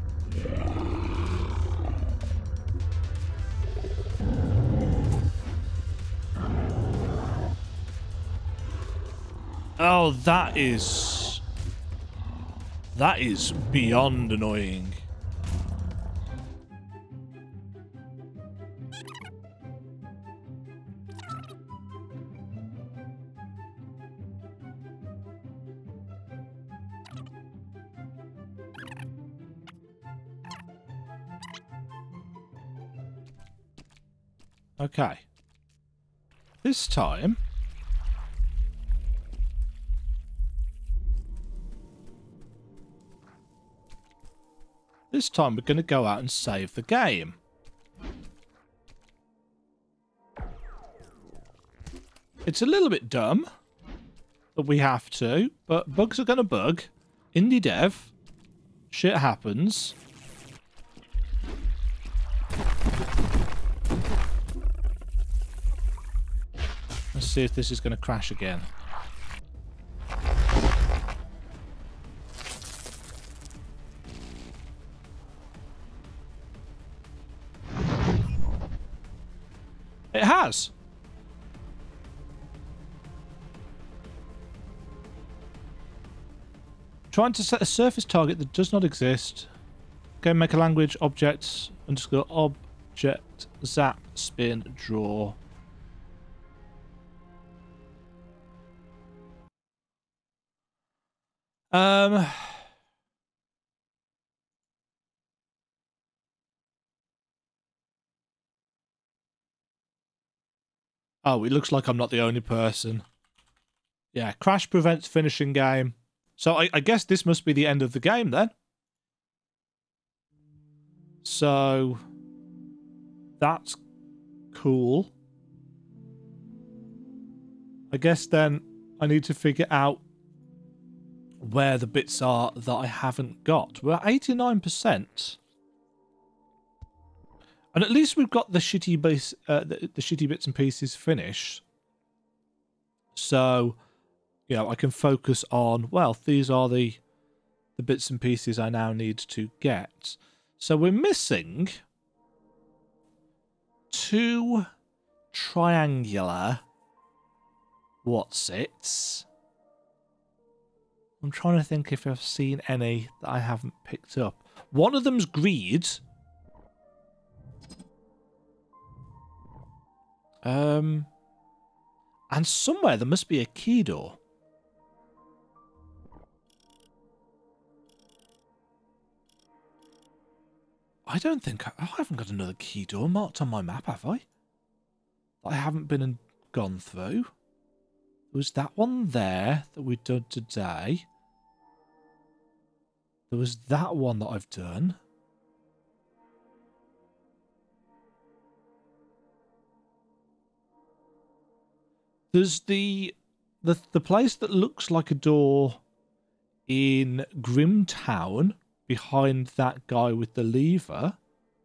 Oh, that is beyond annoying. Okay. This time... This time we're going to go out and save the game. It's a little bit dumb, that we have to, but bugs are going to bug. Indie dev. Shit happens. Let's see if this is going to crash again. It has. Trying to set a surface target that does not exist. Go make a language object underscore object zap spin draw. Oh, it looks like I'm not the only person. Yeah, crash prevents finishing game. So I guess this must be the end of the game then. So that's cool. I guess then I need to figure out where the bits are that I haven't got. We're at 89%. And at least we've got the shitty base, the shitty bits and pieces finished. So, you know, I can focus on, well, these are the bits and pieces I now need to get. So we're missing 2 triangular what's-its. I'm trying to think if I've seen any that I haven't picked up. One of them's greed. And somewhere there must be a key door. I don't think I haven't got another key door marked on my map, have I? I haven't been and gone through. There was that one there that we've done today. There was that one that I've done. There's the place that looks like a door in Grimtown behind that guy with the lever.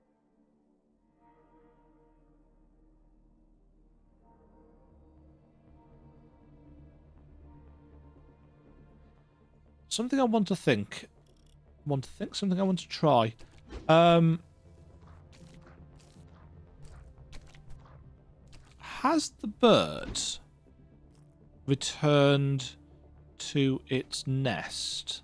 Something I want to think. Something I want to try. Has the bird returned to its nest?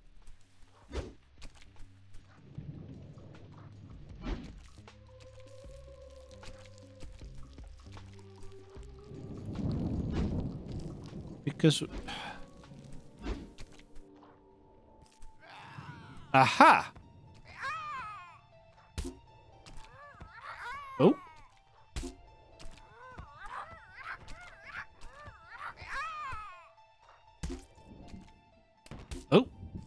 Because... Aha! Oh. Oh.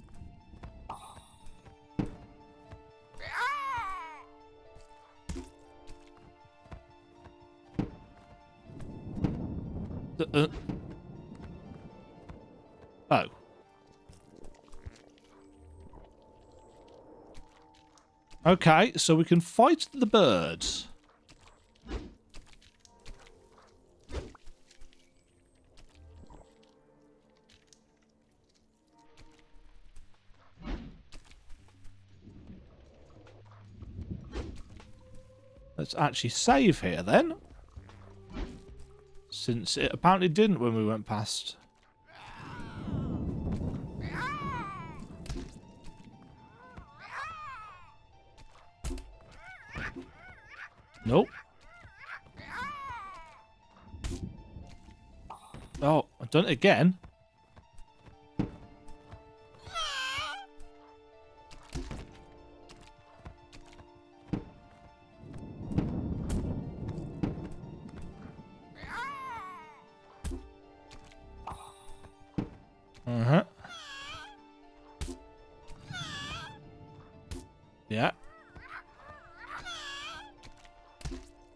Oh. Okay, so we can fight the birds. Let's actually save here then. Since it apparently didn't when we went past. Nope. Oh, I've done it again. Uh-huh. Yeah.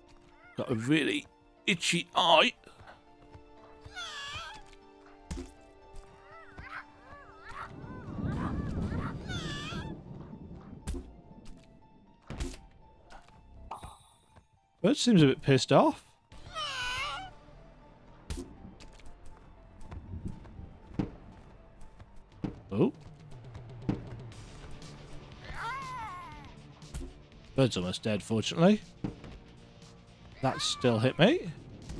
Got a really itchy eye. Bird seems a bit pissed off. Oh. Bird's almost dead, fortunately. That still hit me.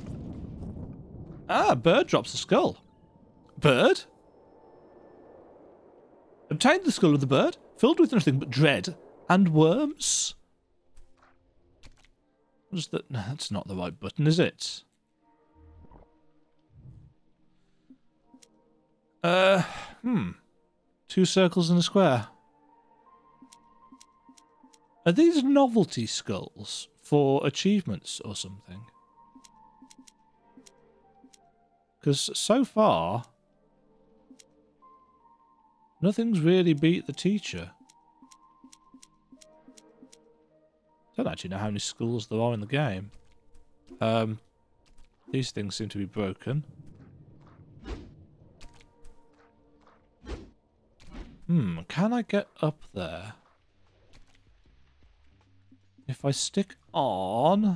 Ah, bird drops the skull. Bird? Obtained the skull of the bird, filled with nothing but dread and worms. What is that? No, that's not the right button, is it? 2 circles and a square. Are these novelty skulls for achievements or something? Because so far, nothing's really beat the teacher. I don't actually know how many skulls there are in the game. These things seem to be broken. Can I get up there? If I stick on...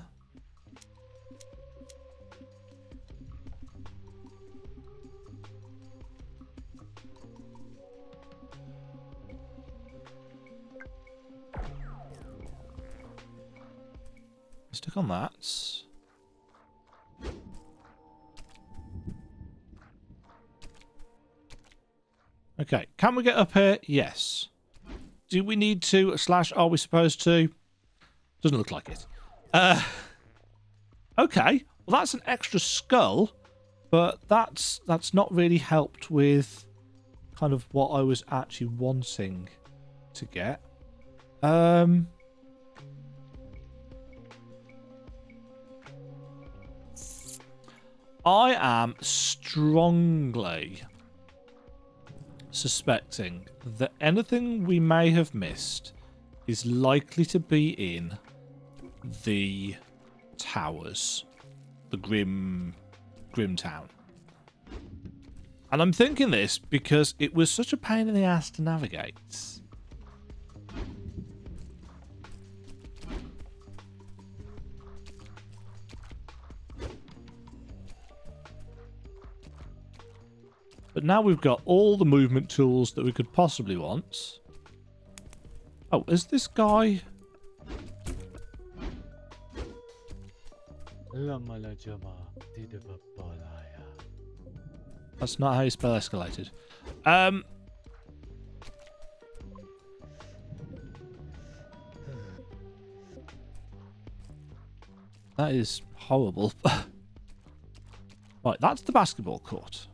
Stick on that. Okay, can we get up here? Yes. Do we need to / are we supposed to? Doesn't look like it. Okay, well that's an extra skull, but that's not really helped with kind of what I was actually wanting to get. I am strongly suspecting that anything we may have missed is likely to be in the towers, the Grim Town. And I'm thinking this because it was such a pain in the ass to navigate. But now we've got all the movement tools that we could possibly want. Oh, is this guy... That's not how you spell escalated. That is horrible. Right, that's the basketball court.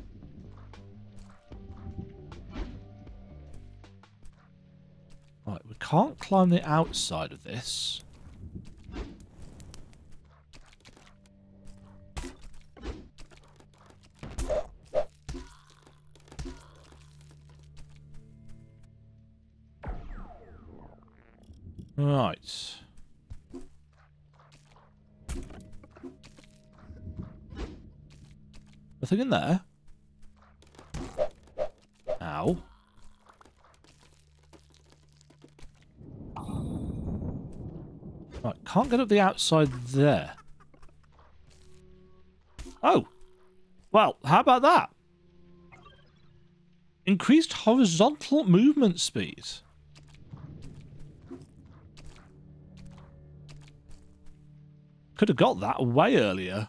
Right, we can't climb the outside of this. Right. Nothing in there. Ow. Right, can't get up the outside there. Oh. Well, how about that? Increased horizontal movement speed. Could have got that way earlier.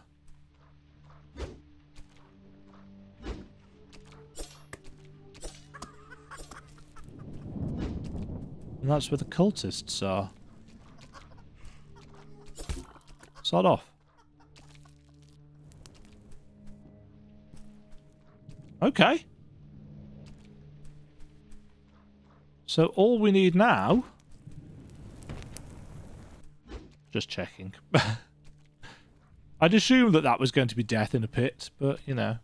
And that's where the cultists are. Sod off. Okay. So all we need now... Just checking. I'd assume that that was going to be death in a pit, but, you know.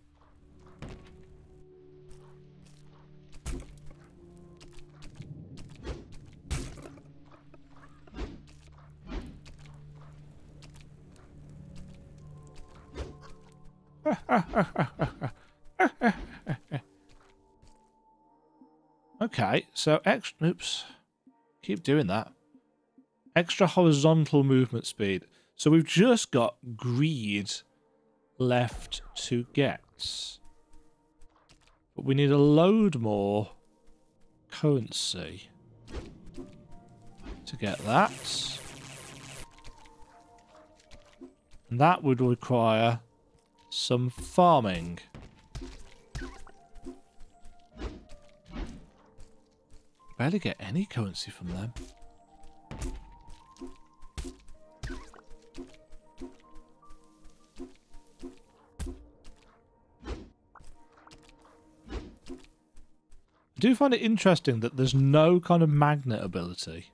Okay, so oops. Keep doing that. Extra horizontal movement speed. So we've just got greed left to get. But we need a load more currency to get that. And that would require some farming. Barely get any currency from them. I do find it interesting that there's no kind of magnet ability.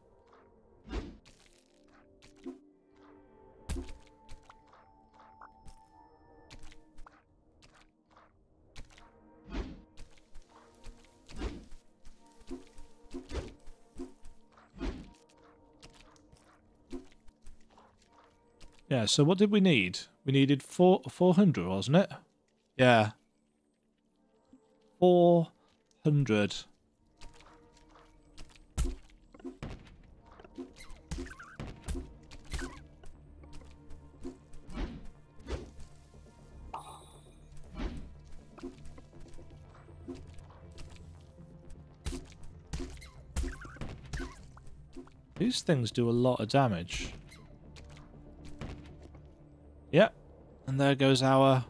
Yeah, so what did we need? We needed 400, wasn't it? Yeah. 400. These things do a lot of damage. Yep. And there goes our...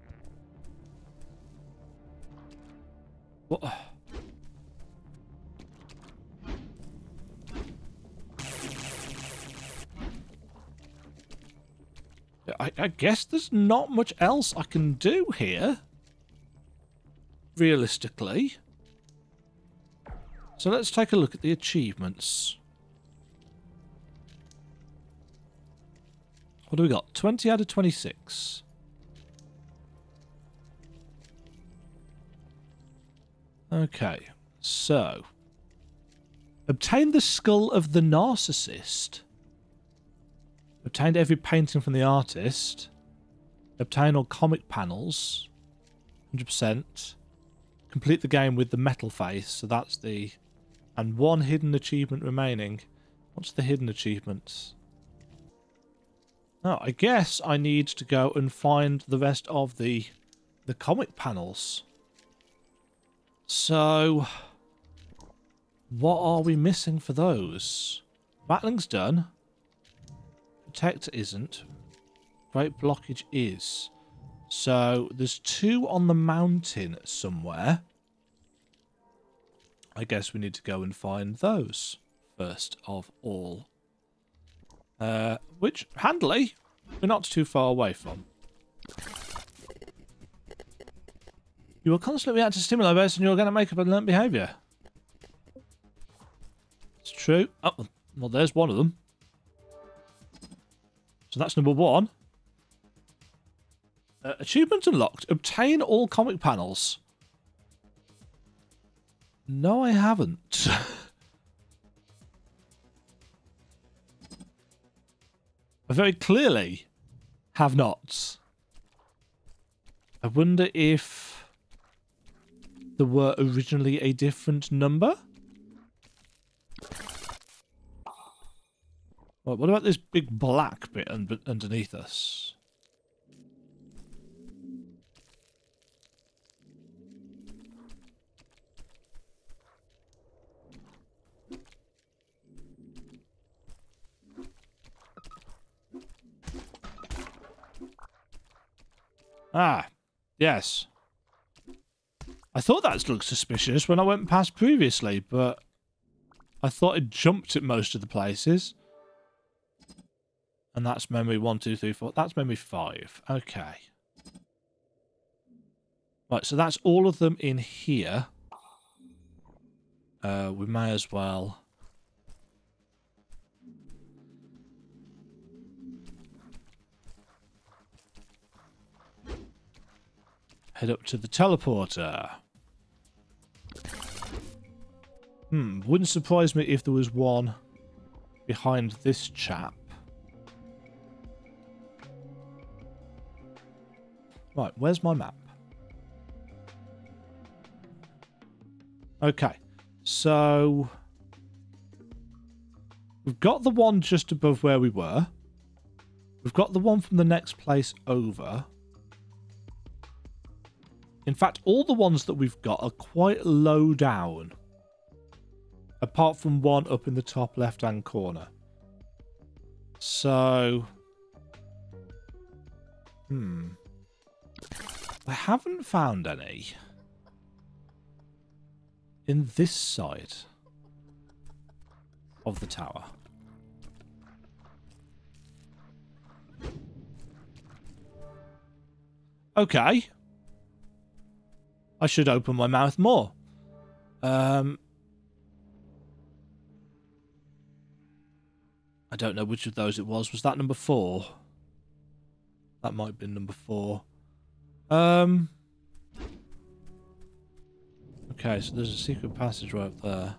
What? I guess there's not much else I can do here. Realistically. So let's take a look at the achievements. What do we got? 20 out of 26. Okay, so... Obtain the skull of the narcissist. Obtained every painting from the artist. Obtain all comic panels. 100%. Complete the game with the metal face, so that's the... And one hidden achievement remaining. What's the hidden achievements? Oh, I guess I need to go and find the rest of the comic panels. So, what are we missing for those? Battling's done. Protector isn't. Great blockage is. So, there's 2 on the mountain somewhere. I guess we need to go and find those first of all. Which, handily, we're not too far away from. You will constantly react to stimuli based on your organic makeup and learned behaviour. It's true. Oh, well, there's one of them. So that's number 1. Achievement unlocked. Obtain all comic panels. No, I haven't. I very clearly have not. I wonder if there were originally a different number? Right, what about this big black bit underneath us? Ah, yes. I thought that looked suspicious when I went past previously, but I thought it jumped at most of the places. And that's memory 1, 2, 3, 4. That's memory 5. Okay. Right, so that's all of them in here. We may as well... head up to the teleporter. Wouldn't surprise me if there was one behind this chap. Right, where's my map? Okay, so we've got the one just above where we were. We've got the one from the next place over. In fact, all the ones that we've got are quite low down. Apart from one up in the top left-hand corner. So... I haven't found any in this side of the tower. Okay. I should open my mouth more. I don't know which of those it was. Was that number 4? That might have been number 4. Okay, so there's a secret passage right up there.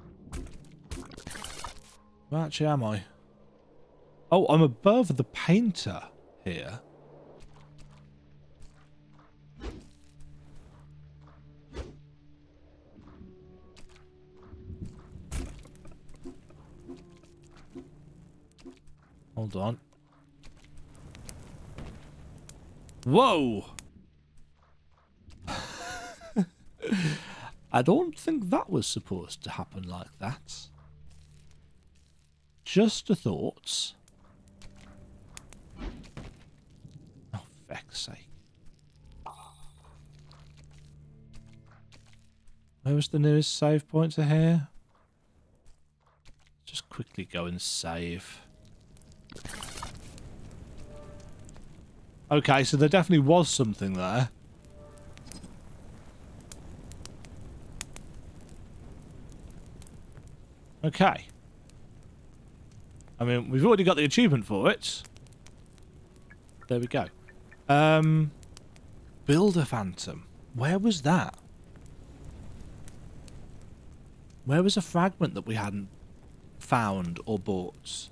Where actually am I? Oh, I'm above the painter here. Hold on. Whoa! I don't think that was supposed to happen like that. Just a thought. Oh, feck's sake. Where was the nearest save point to here? Just quickly go and save. Okay, so there definitely was something there. Okay. I mean, we've already got the achievement for it. There we go. Builder Phantom. Where was that? Where was a fragment that we hadn't found or bought?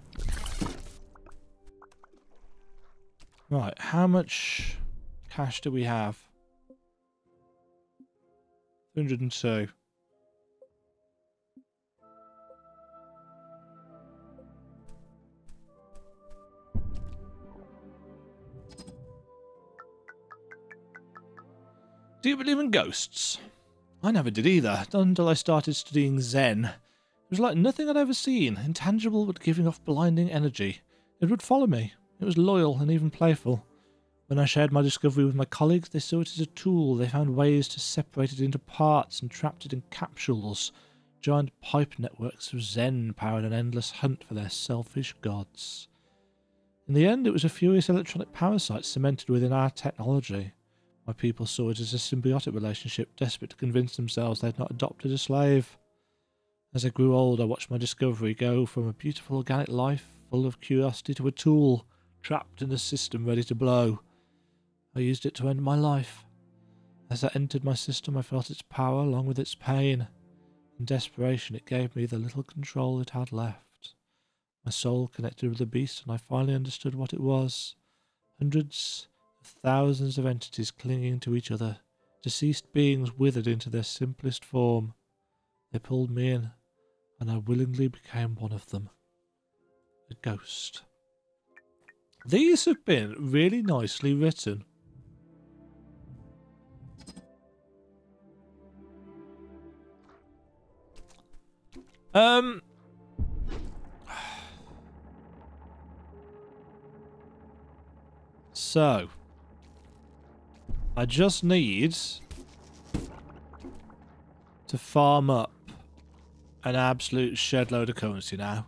Right, how much cash do we have? 102. Do you believe in ghosts? I never did either, not until I started studying Zen. It was like nothing I'd ever seen, intangible but giving off blinding energy. It would follow me. It was loyal and even playful. When I shared my discovery with my colleagues, they saw it as a tool. They found ways to separate it into parts and trapped it in capsules. Giant pipe networks of Zen powered an endless hunt for their selfish gods. In the end, it was a furious electronic parasite cemented within our technology. My people saw it as a symbiotic relationship, desperate to convince themselves they had not adopted a slave. As I grew old, I watched my discovery go from a beautiful organic life full of curiosity to a tool trapped in a system ready to blow. I used it to end my life. As I entered my system, I felt its power along with its pain. In desperation, it gave me the little control it had left. My soul connected with the beast, and I finally understood what it was. Hundreds of thousands of entities clinging to each other, deceased beings withered into their simplest form. They pulled me in, and I willingly became one of them. A ghost. These have been really nicely written. So, I just need to farm up an absolute shed load of currency now.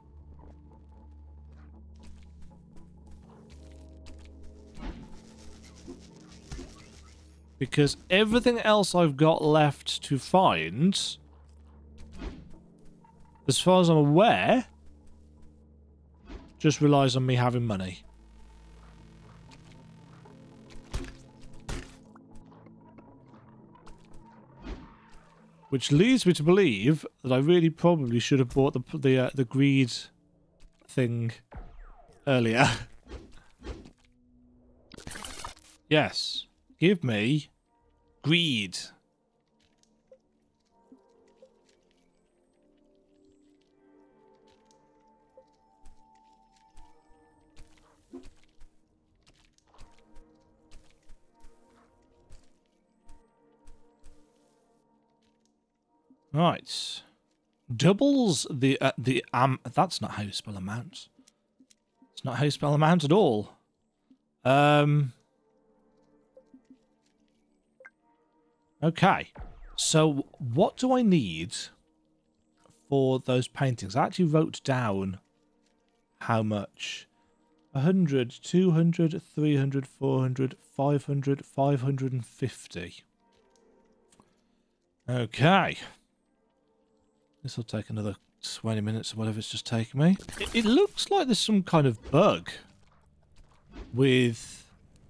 Because everything else I've got left to find, as far as I'm aware, just relies on me having money. Which leads me to believe that I really probably should have bought the greed thing earlier. Yes. Give me greed. Right. Doubles the that's not how you spell amount. It's not how you spell amount at all. Okay. So what do I need for those paintings? I actually wrote down how much. 100, 200, 300, 400, 500, 550. Okay. This will take another 20 minutes or whatever it's just taken me. It looks like there's some kind of bug with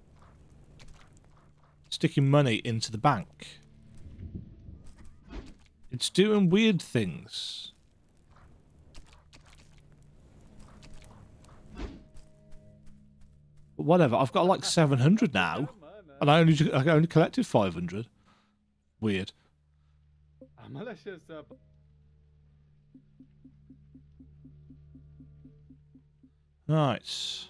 sticking money into the bank. It's doing weird things. But whatever, I've got like 700 now, and I only collected 500. Weird. Right.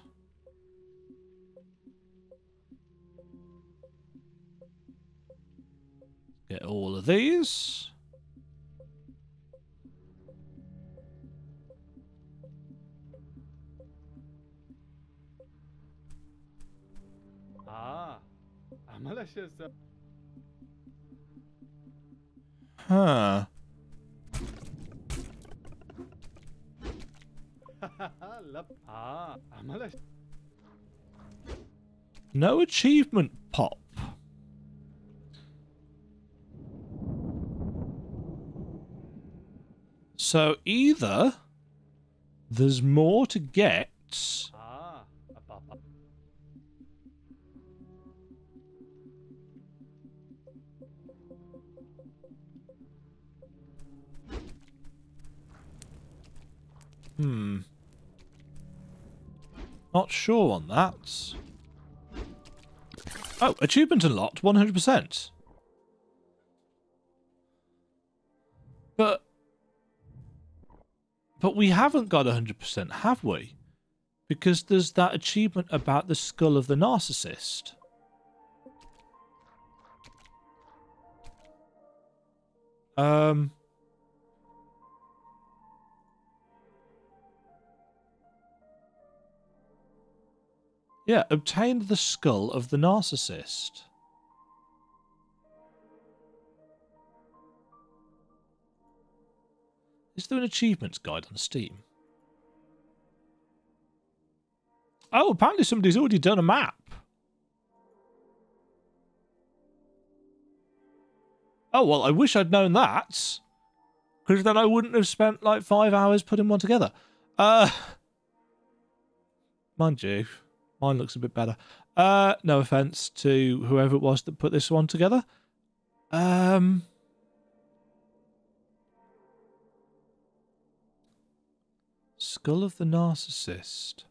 Get all of these. Huh. No achievement pop. So either there's more to get, not sure on that. Oh, achievement unlocked, 100%. But we haven't got 100%, have we? Because there's that achievement about the skull of the narcissist. Yeah, obtained the skull of the narcissist. Is there an achievements guide on Steam? Oh, apparently somebody's already done a map. Oh, well, I wish I'd known that. Because then I wouldn't have spent like 5 hours putting one together. Mind you, mine looks a bit better. No offense to whoever it was that put this one together. Skull of the Narcissist.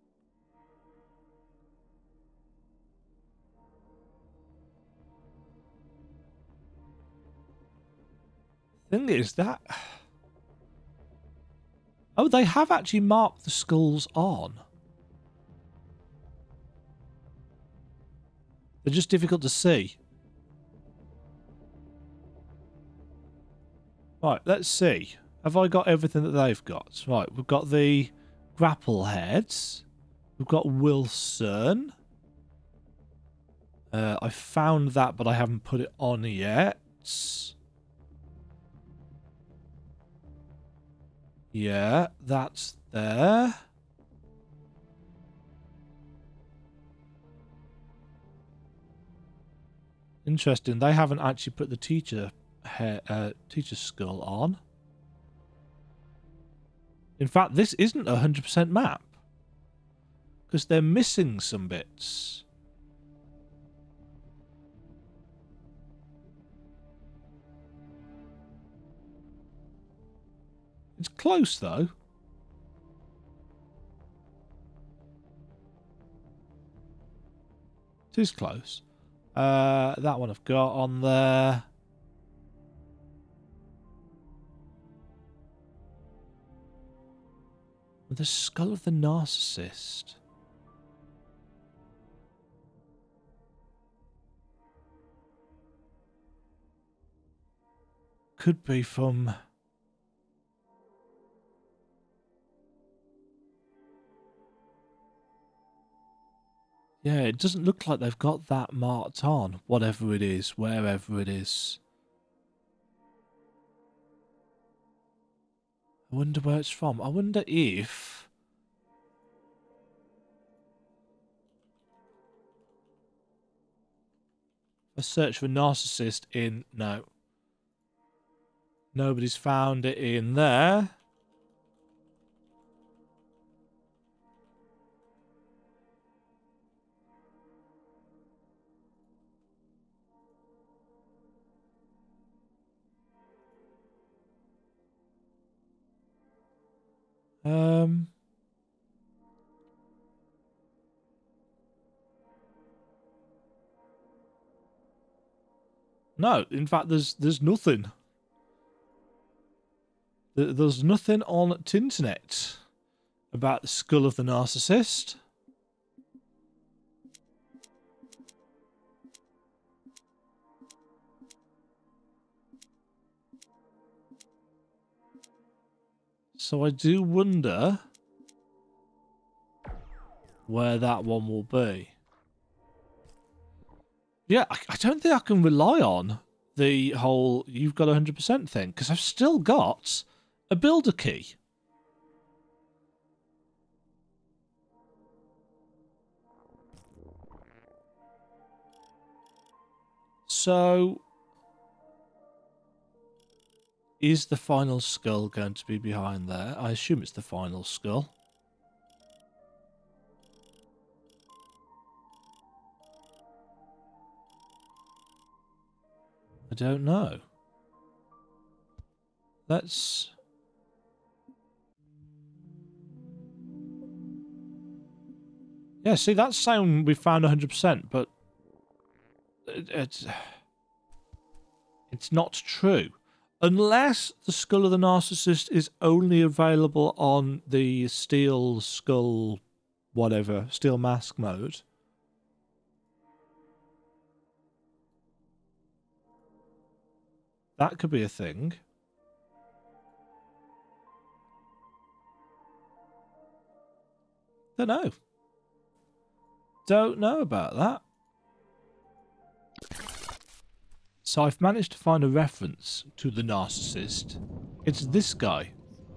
Thing is that... Oh, they have actually marked the skulls on. They're just difficult to see. Right, let's see. Have I got everything that they've got? Right, we've got the grapple heads. We've got Wilson. I found that, but I haven't put it on yet. Yeah, that's there. Interesting. They haven't actually put the teacher's skull on. In fact, this isn't a 100% map. Because they're missing some bits. It's close, though. It is close. That one I've got on there. The skull of the narcissist. could be from... Yeah, it doesn't look like they've got that marked on, whatever it is, wherever it is. I wonder where it's from. I wonder if... I search for narcissist in... No. Nobody's found it in there. No, in fact, there's nothing. There's nothing on Tinternet about the skull of the narcissist. So I do wonder where that one will be. Yeah, I don't think I can rely on the whole you've got 100% thing, because I've still got a builder key. So, is the final skull going to be behind there? I assume it's the final skull. I don't know. Let's... Yeah, see, that's saying we found 100%, but it's not true. Unless the skull of the narcissist is only available on the steel skull, whatever, steel mask mode. That could be a thing. Don't know. Don't know about that. So I've managed to find a reference to the narcissist. It's this guy.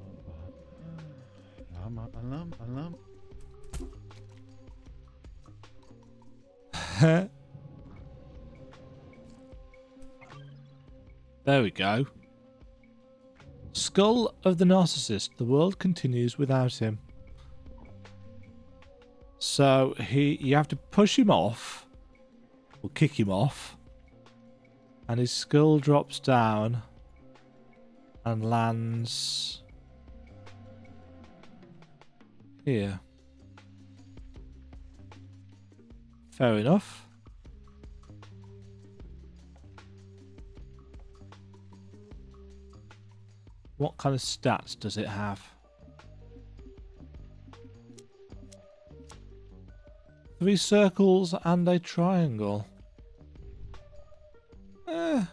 There we go. Skull of the narcissist. The world continues without him. So you have to push him off, or kick him off, and his skull drops down and lands here. Fair enough. What kind of stats does it have? 3 circles and a triangle. It's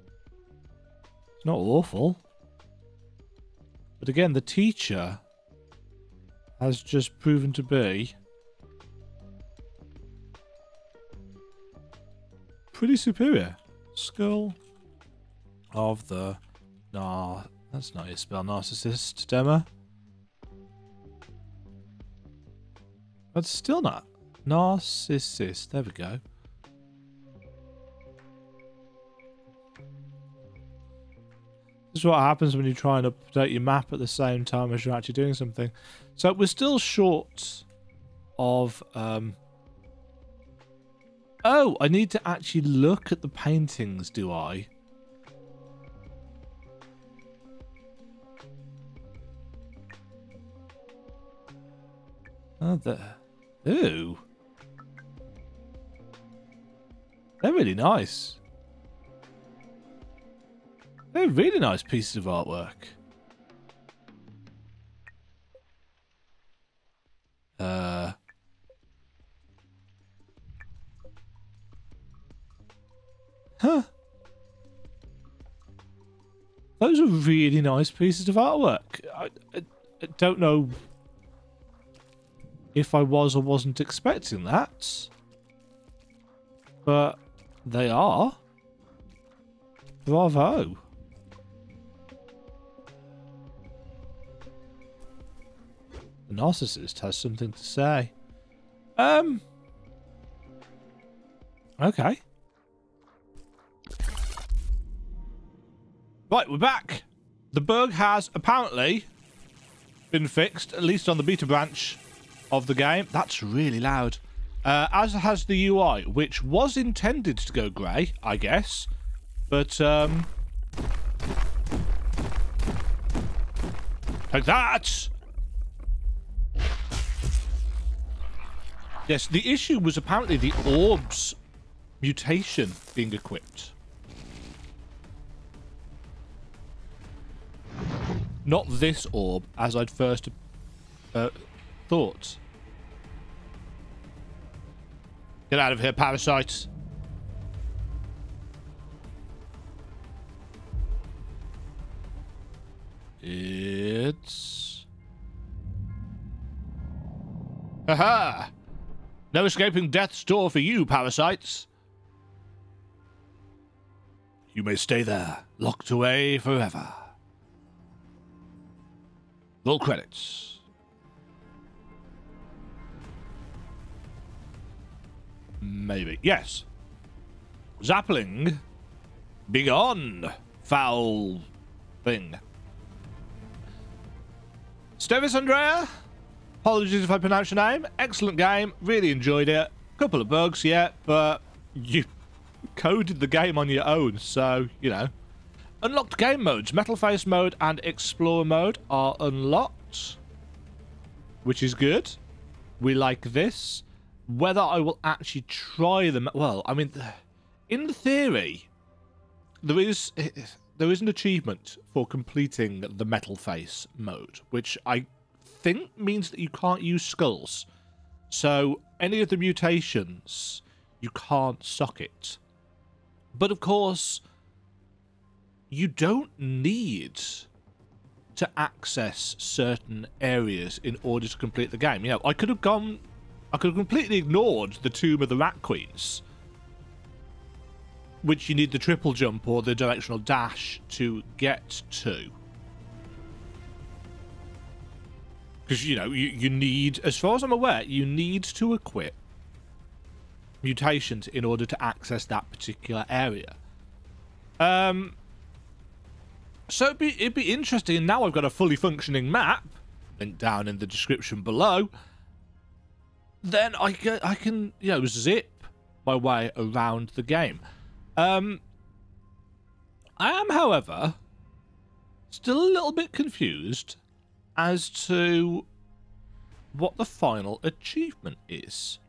not awful. But again, the teacher has just proven to be pretty superior. Skull of the... Nah, that's not your spell, narcissist, demo. But still not. Narcissist, there we go. This is what happens when you try and update your map at the same time as you're actually doing something. So we're still short of... Oh, I need to actually look at the paintings, do I? Oh, ooh. They're really nice. They're really nice pieces of artwork. Huh. Those are really nice pieces of artwork. I don't know if I was or wasn't expecting that, but they are. Bravo. The narcissist has something to say. Okay. Right, we're back. The bug has apparently been fixed, at least on the beta branch of the game. That's really loud. As has the UI, which was intended to go grey, I guess. But, like that! Yes, the issue was apparently the orbs mutation being equipped. Not this orb, as I'd first thought. Get out of here, parasites. It's... Haha! No escaping death's door for you, parasites. You may stay there, locked away forever. Roll credits. Maybe. Yes. Zappling. Begone, foul thing. Stevis Andrea. Apologies if I pronounce your name. Excellent game. Really enjoyed it. Couple of bugs, yeah, but you coded the game on your own, so, you know. Unlocked game modes. Metal Face mode and Explorer mode are unlocked, which is good. We like this. Whether I will actually try them... Well, I mean, in theory, there is an achievement for completing the Metal Face mode, which I think means that you can't use skulls. So, any of the mutations, you can't socket. But, of course... You don't need to access certain areas in order to complete the game. You know, I could have completely ignored the Tomb of the Rat Queens, which you need the triple jump or the directional dash to get to. Because, you know, you need, as far as I'm aware, you need to equip mutations in order to access that particular area. So it'd be interesting. Now I've got a fully functioning map, link down in the description below. Then I can you know, zip my way around the game. I am, however, still a little bit confused as to what the final achievement is.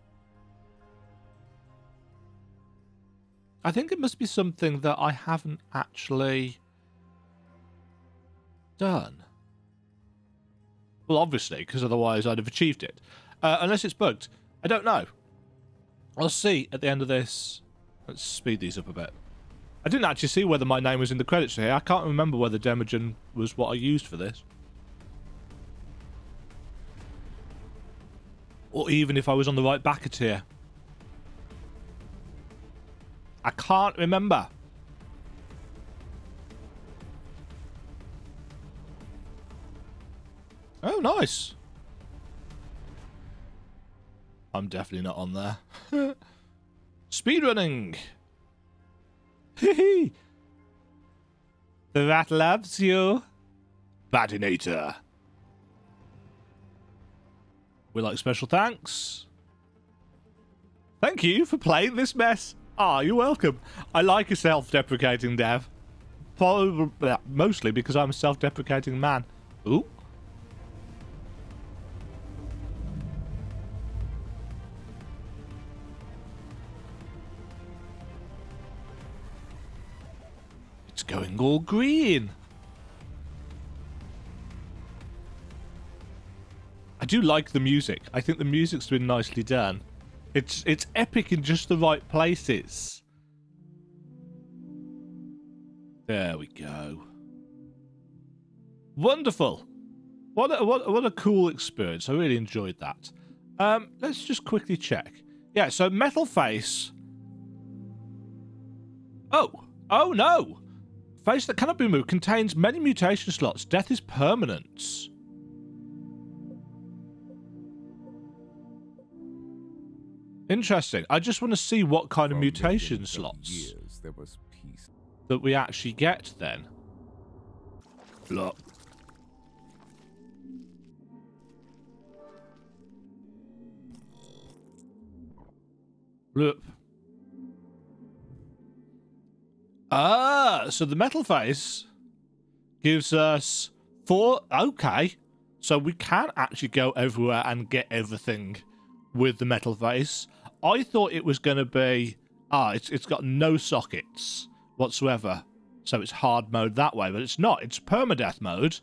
I think it must be something that I haven't actually done. Well, obviously, because otherwise I'd have achieved it. Unless it's bugged. I don't know. I'll see at the end of this. Let's speed these up a bit. I didn't actually see whether my name was in the credits here. I can't remember whether Demogen was what I used for this. Or even if I was on the right backer tier. I can't remember. Oh, nice. I'm definitely not on there. Speedrunning. The rat loves you. Badinator. We'd like special thanks. Thank you for playing this mess. Ah, you're welcome. I like a self-deprecating dev. Probably, mostly because I'm a self-deprecating man. Ooh. It's going all green. I do like the music. I think the music's been nicely done. It's epic in just the right places. There we go. Wonderful. What a cool experience. I really enjoyed that. Let's just quickly check. Yeah, so Metal Face. Oh no. Face that cannot be moved contains many mutation slots. Death is permanent. Interesting. I just want to see what kind of mutation slots
there was peace.
that we actually get then. Look. Look. So the Metal Face gives us 4. Okay. So we can actually go everywhere and get everything with the Metal Face. I thought it was going to be, it's got no sockets whatsoever. So it's hard mode that way, but it's not. It's permadeath mode.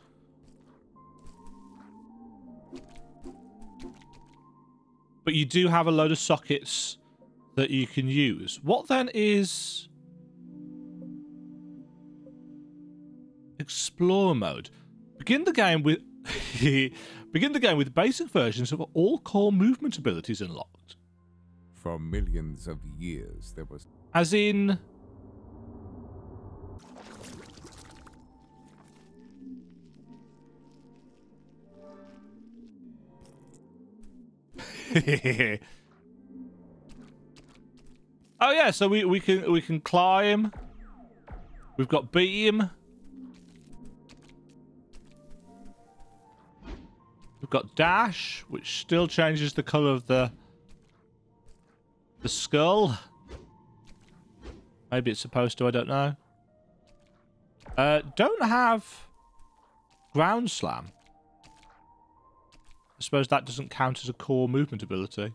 But you do have a load of sockets that you can use. What then is Explorer mode? Begin the game with basic versions of all core movement abilities unlocked.
For millions of years, there was...
As in... Oh yeah, so we can climb. We've got beam. We've got dash, which still changes the color of the skull. Maybe it's supposed to, I don't know. Don't have ground slam. I suppose that doesn't count as a core movement ability.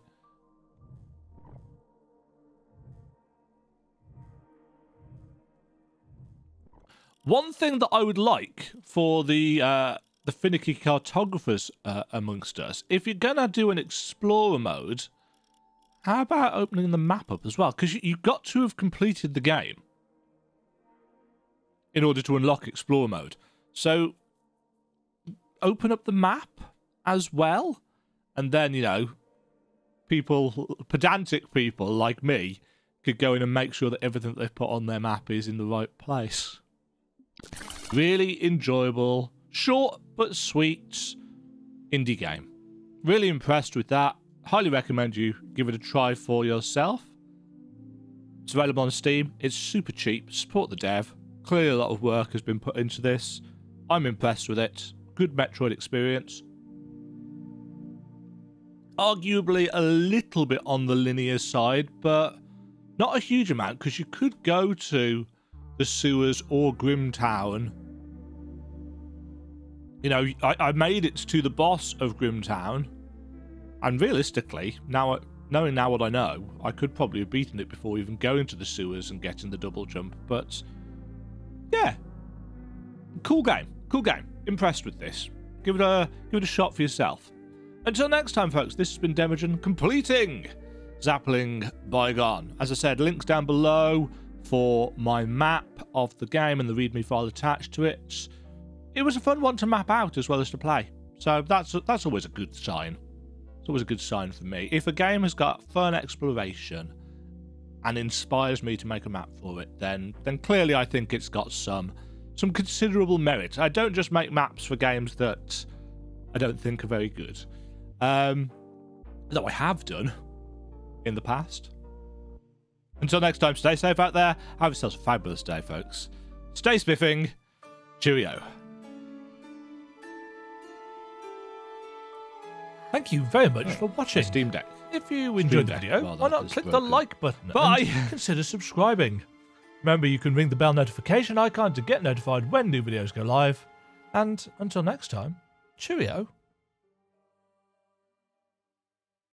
One thing that I would like for the finicky cartographers amongst us, if you're gonna do an explorer mode, how about opening the map up as well? Because you've got to have completed the game in order to unlock explorer mode. So open up the map as well, and then, you know, pedantic people like me could go in and make sure that everything that they've put on their map is in the right place. Really enjoyable, short but sweet indie game. Really impressed with that. Highly recommend you give it a try for yourself. It's available on Steam. It's super cheap. Support the dev. Clearly a lot of work has been put into this. I'm impressed with it. Good Metroid experience. Arguably a little bit on the linear side, but not a huge amount, because you could go to the sewers or Grimtown. You know, I made it to the boss of Grimtown, and realistically, knowing now what I know, I could probably have beaten it before even going to the sewers and getting the double jump. But yeah, cool game, Impressed with this. Give it a shot for yourself. Until next time, folks, this has been Demogen completing Zappling Bygone. As I said, links down below for my map of the game and the README file attached to it. It was a fun one to map out as well as to play, so that's always a good sign. It's always a good sign for me. If a game has got fun exploration and inspires me to make a map for it, then clearly I think it's got some considerable merit. I don't just make maps for games that I don't think are very good. Though I have done in the past. Until next time, stay safe out there. Have yourselves a fabulous day, folks. Stay spiffing. Cheerio.
Thank you very much for watching.
Steam Deck.
If you enjoyed the video, why not click the like button and consider subscribing. Remember, you can ring the bell notification icon to get notified when new videos go live. And until next time, cheerio.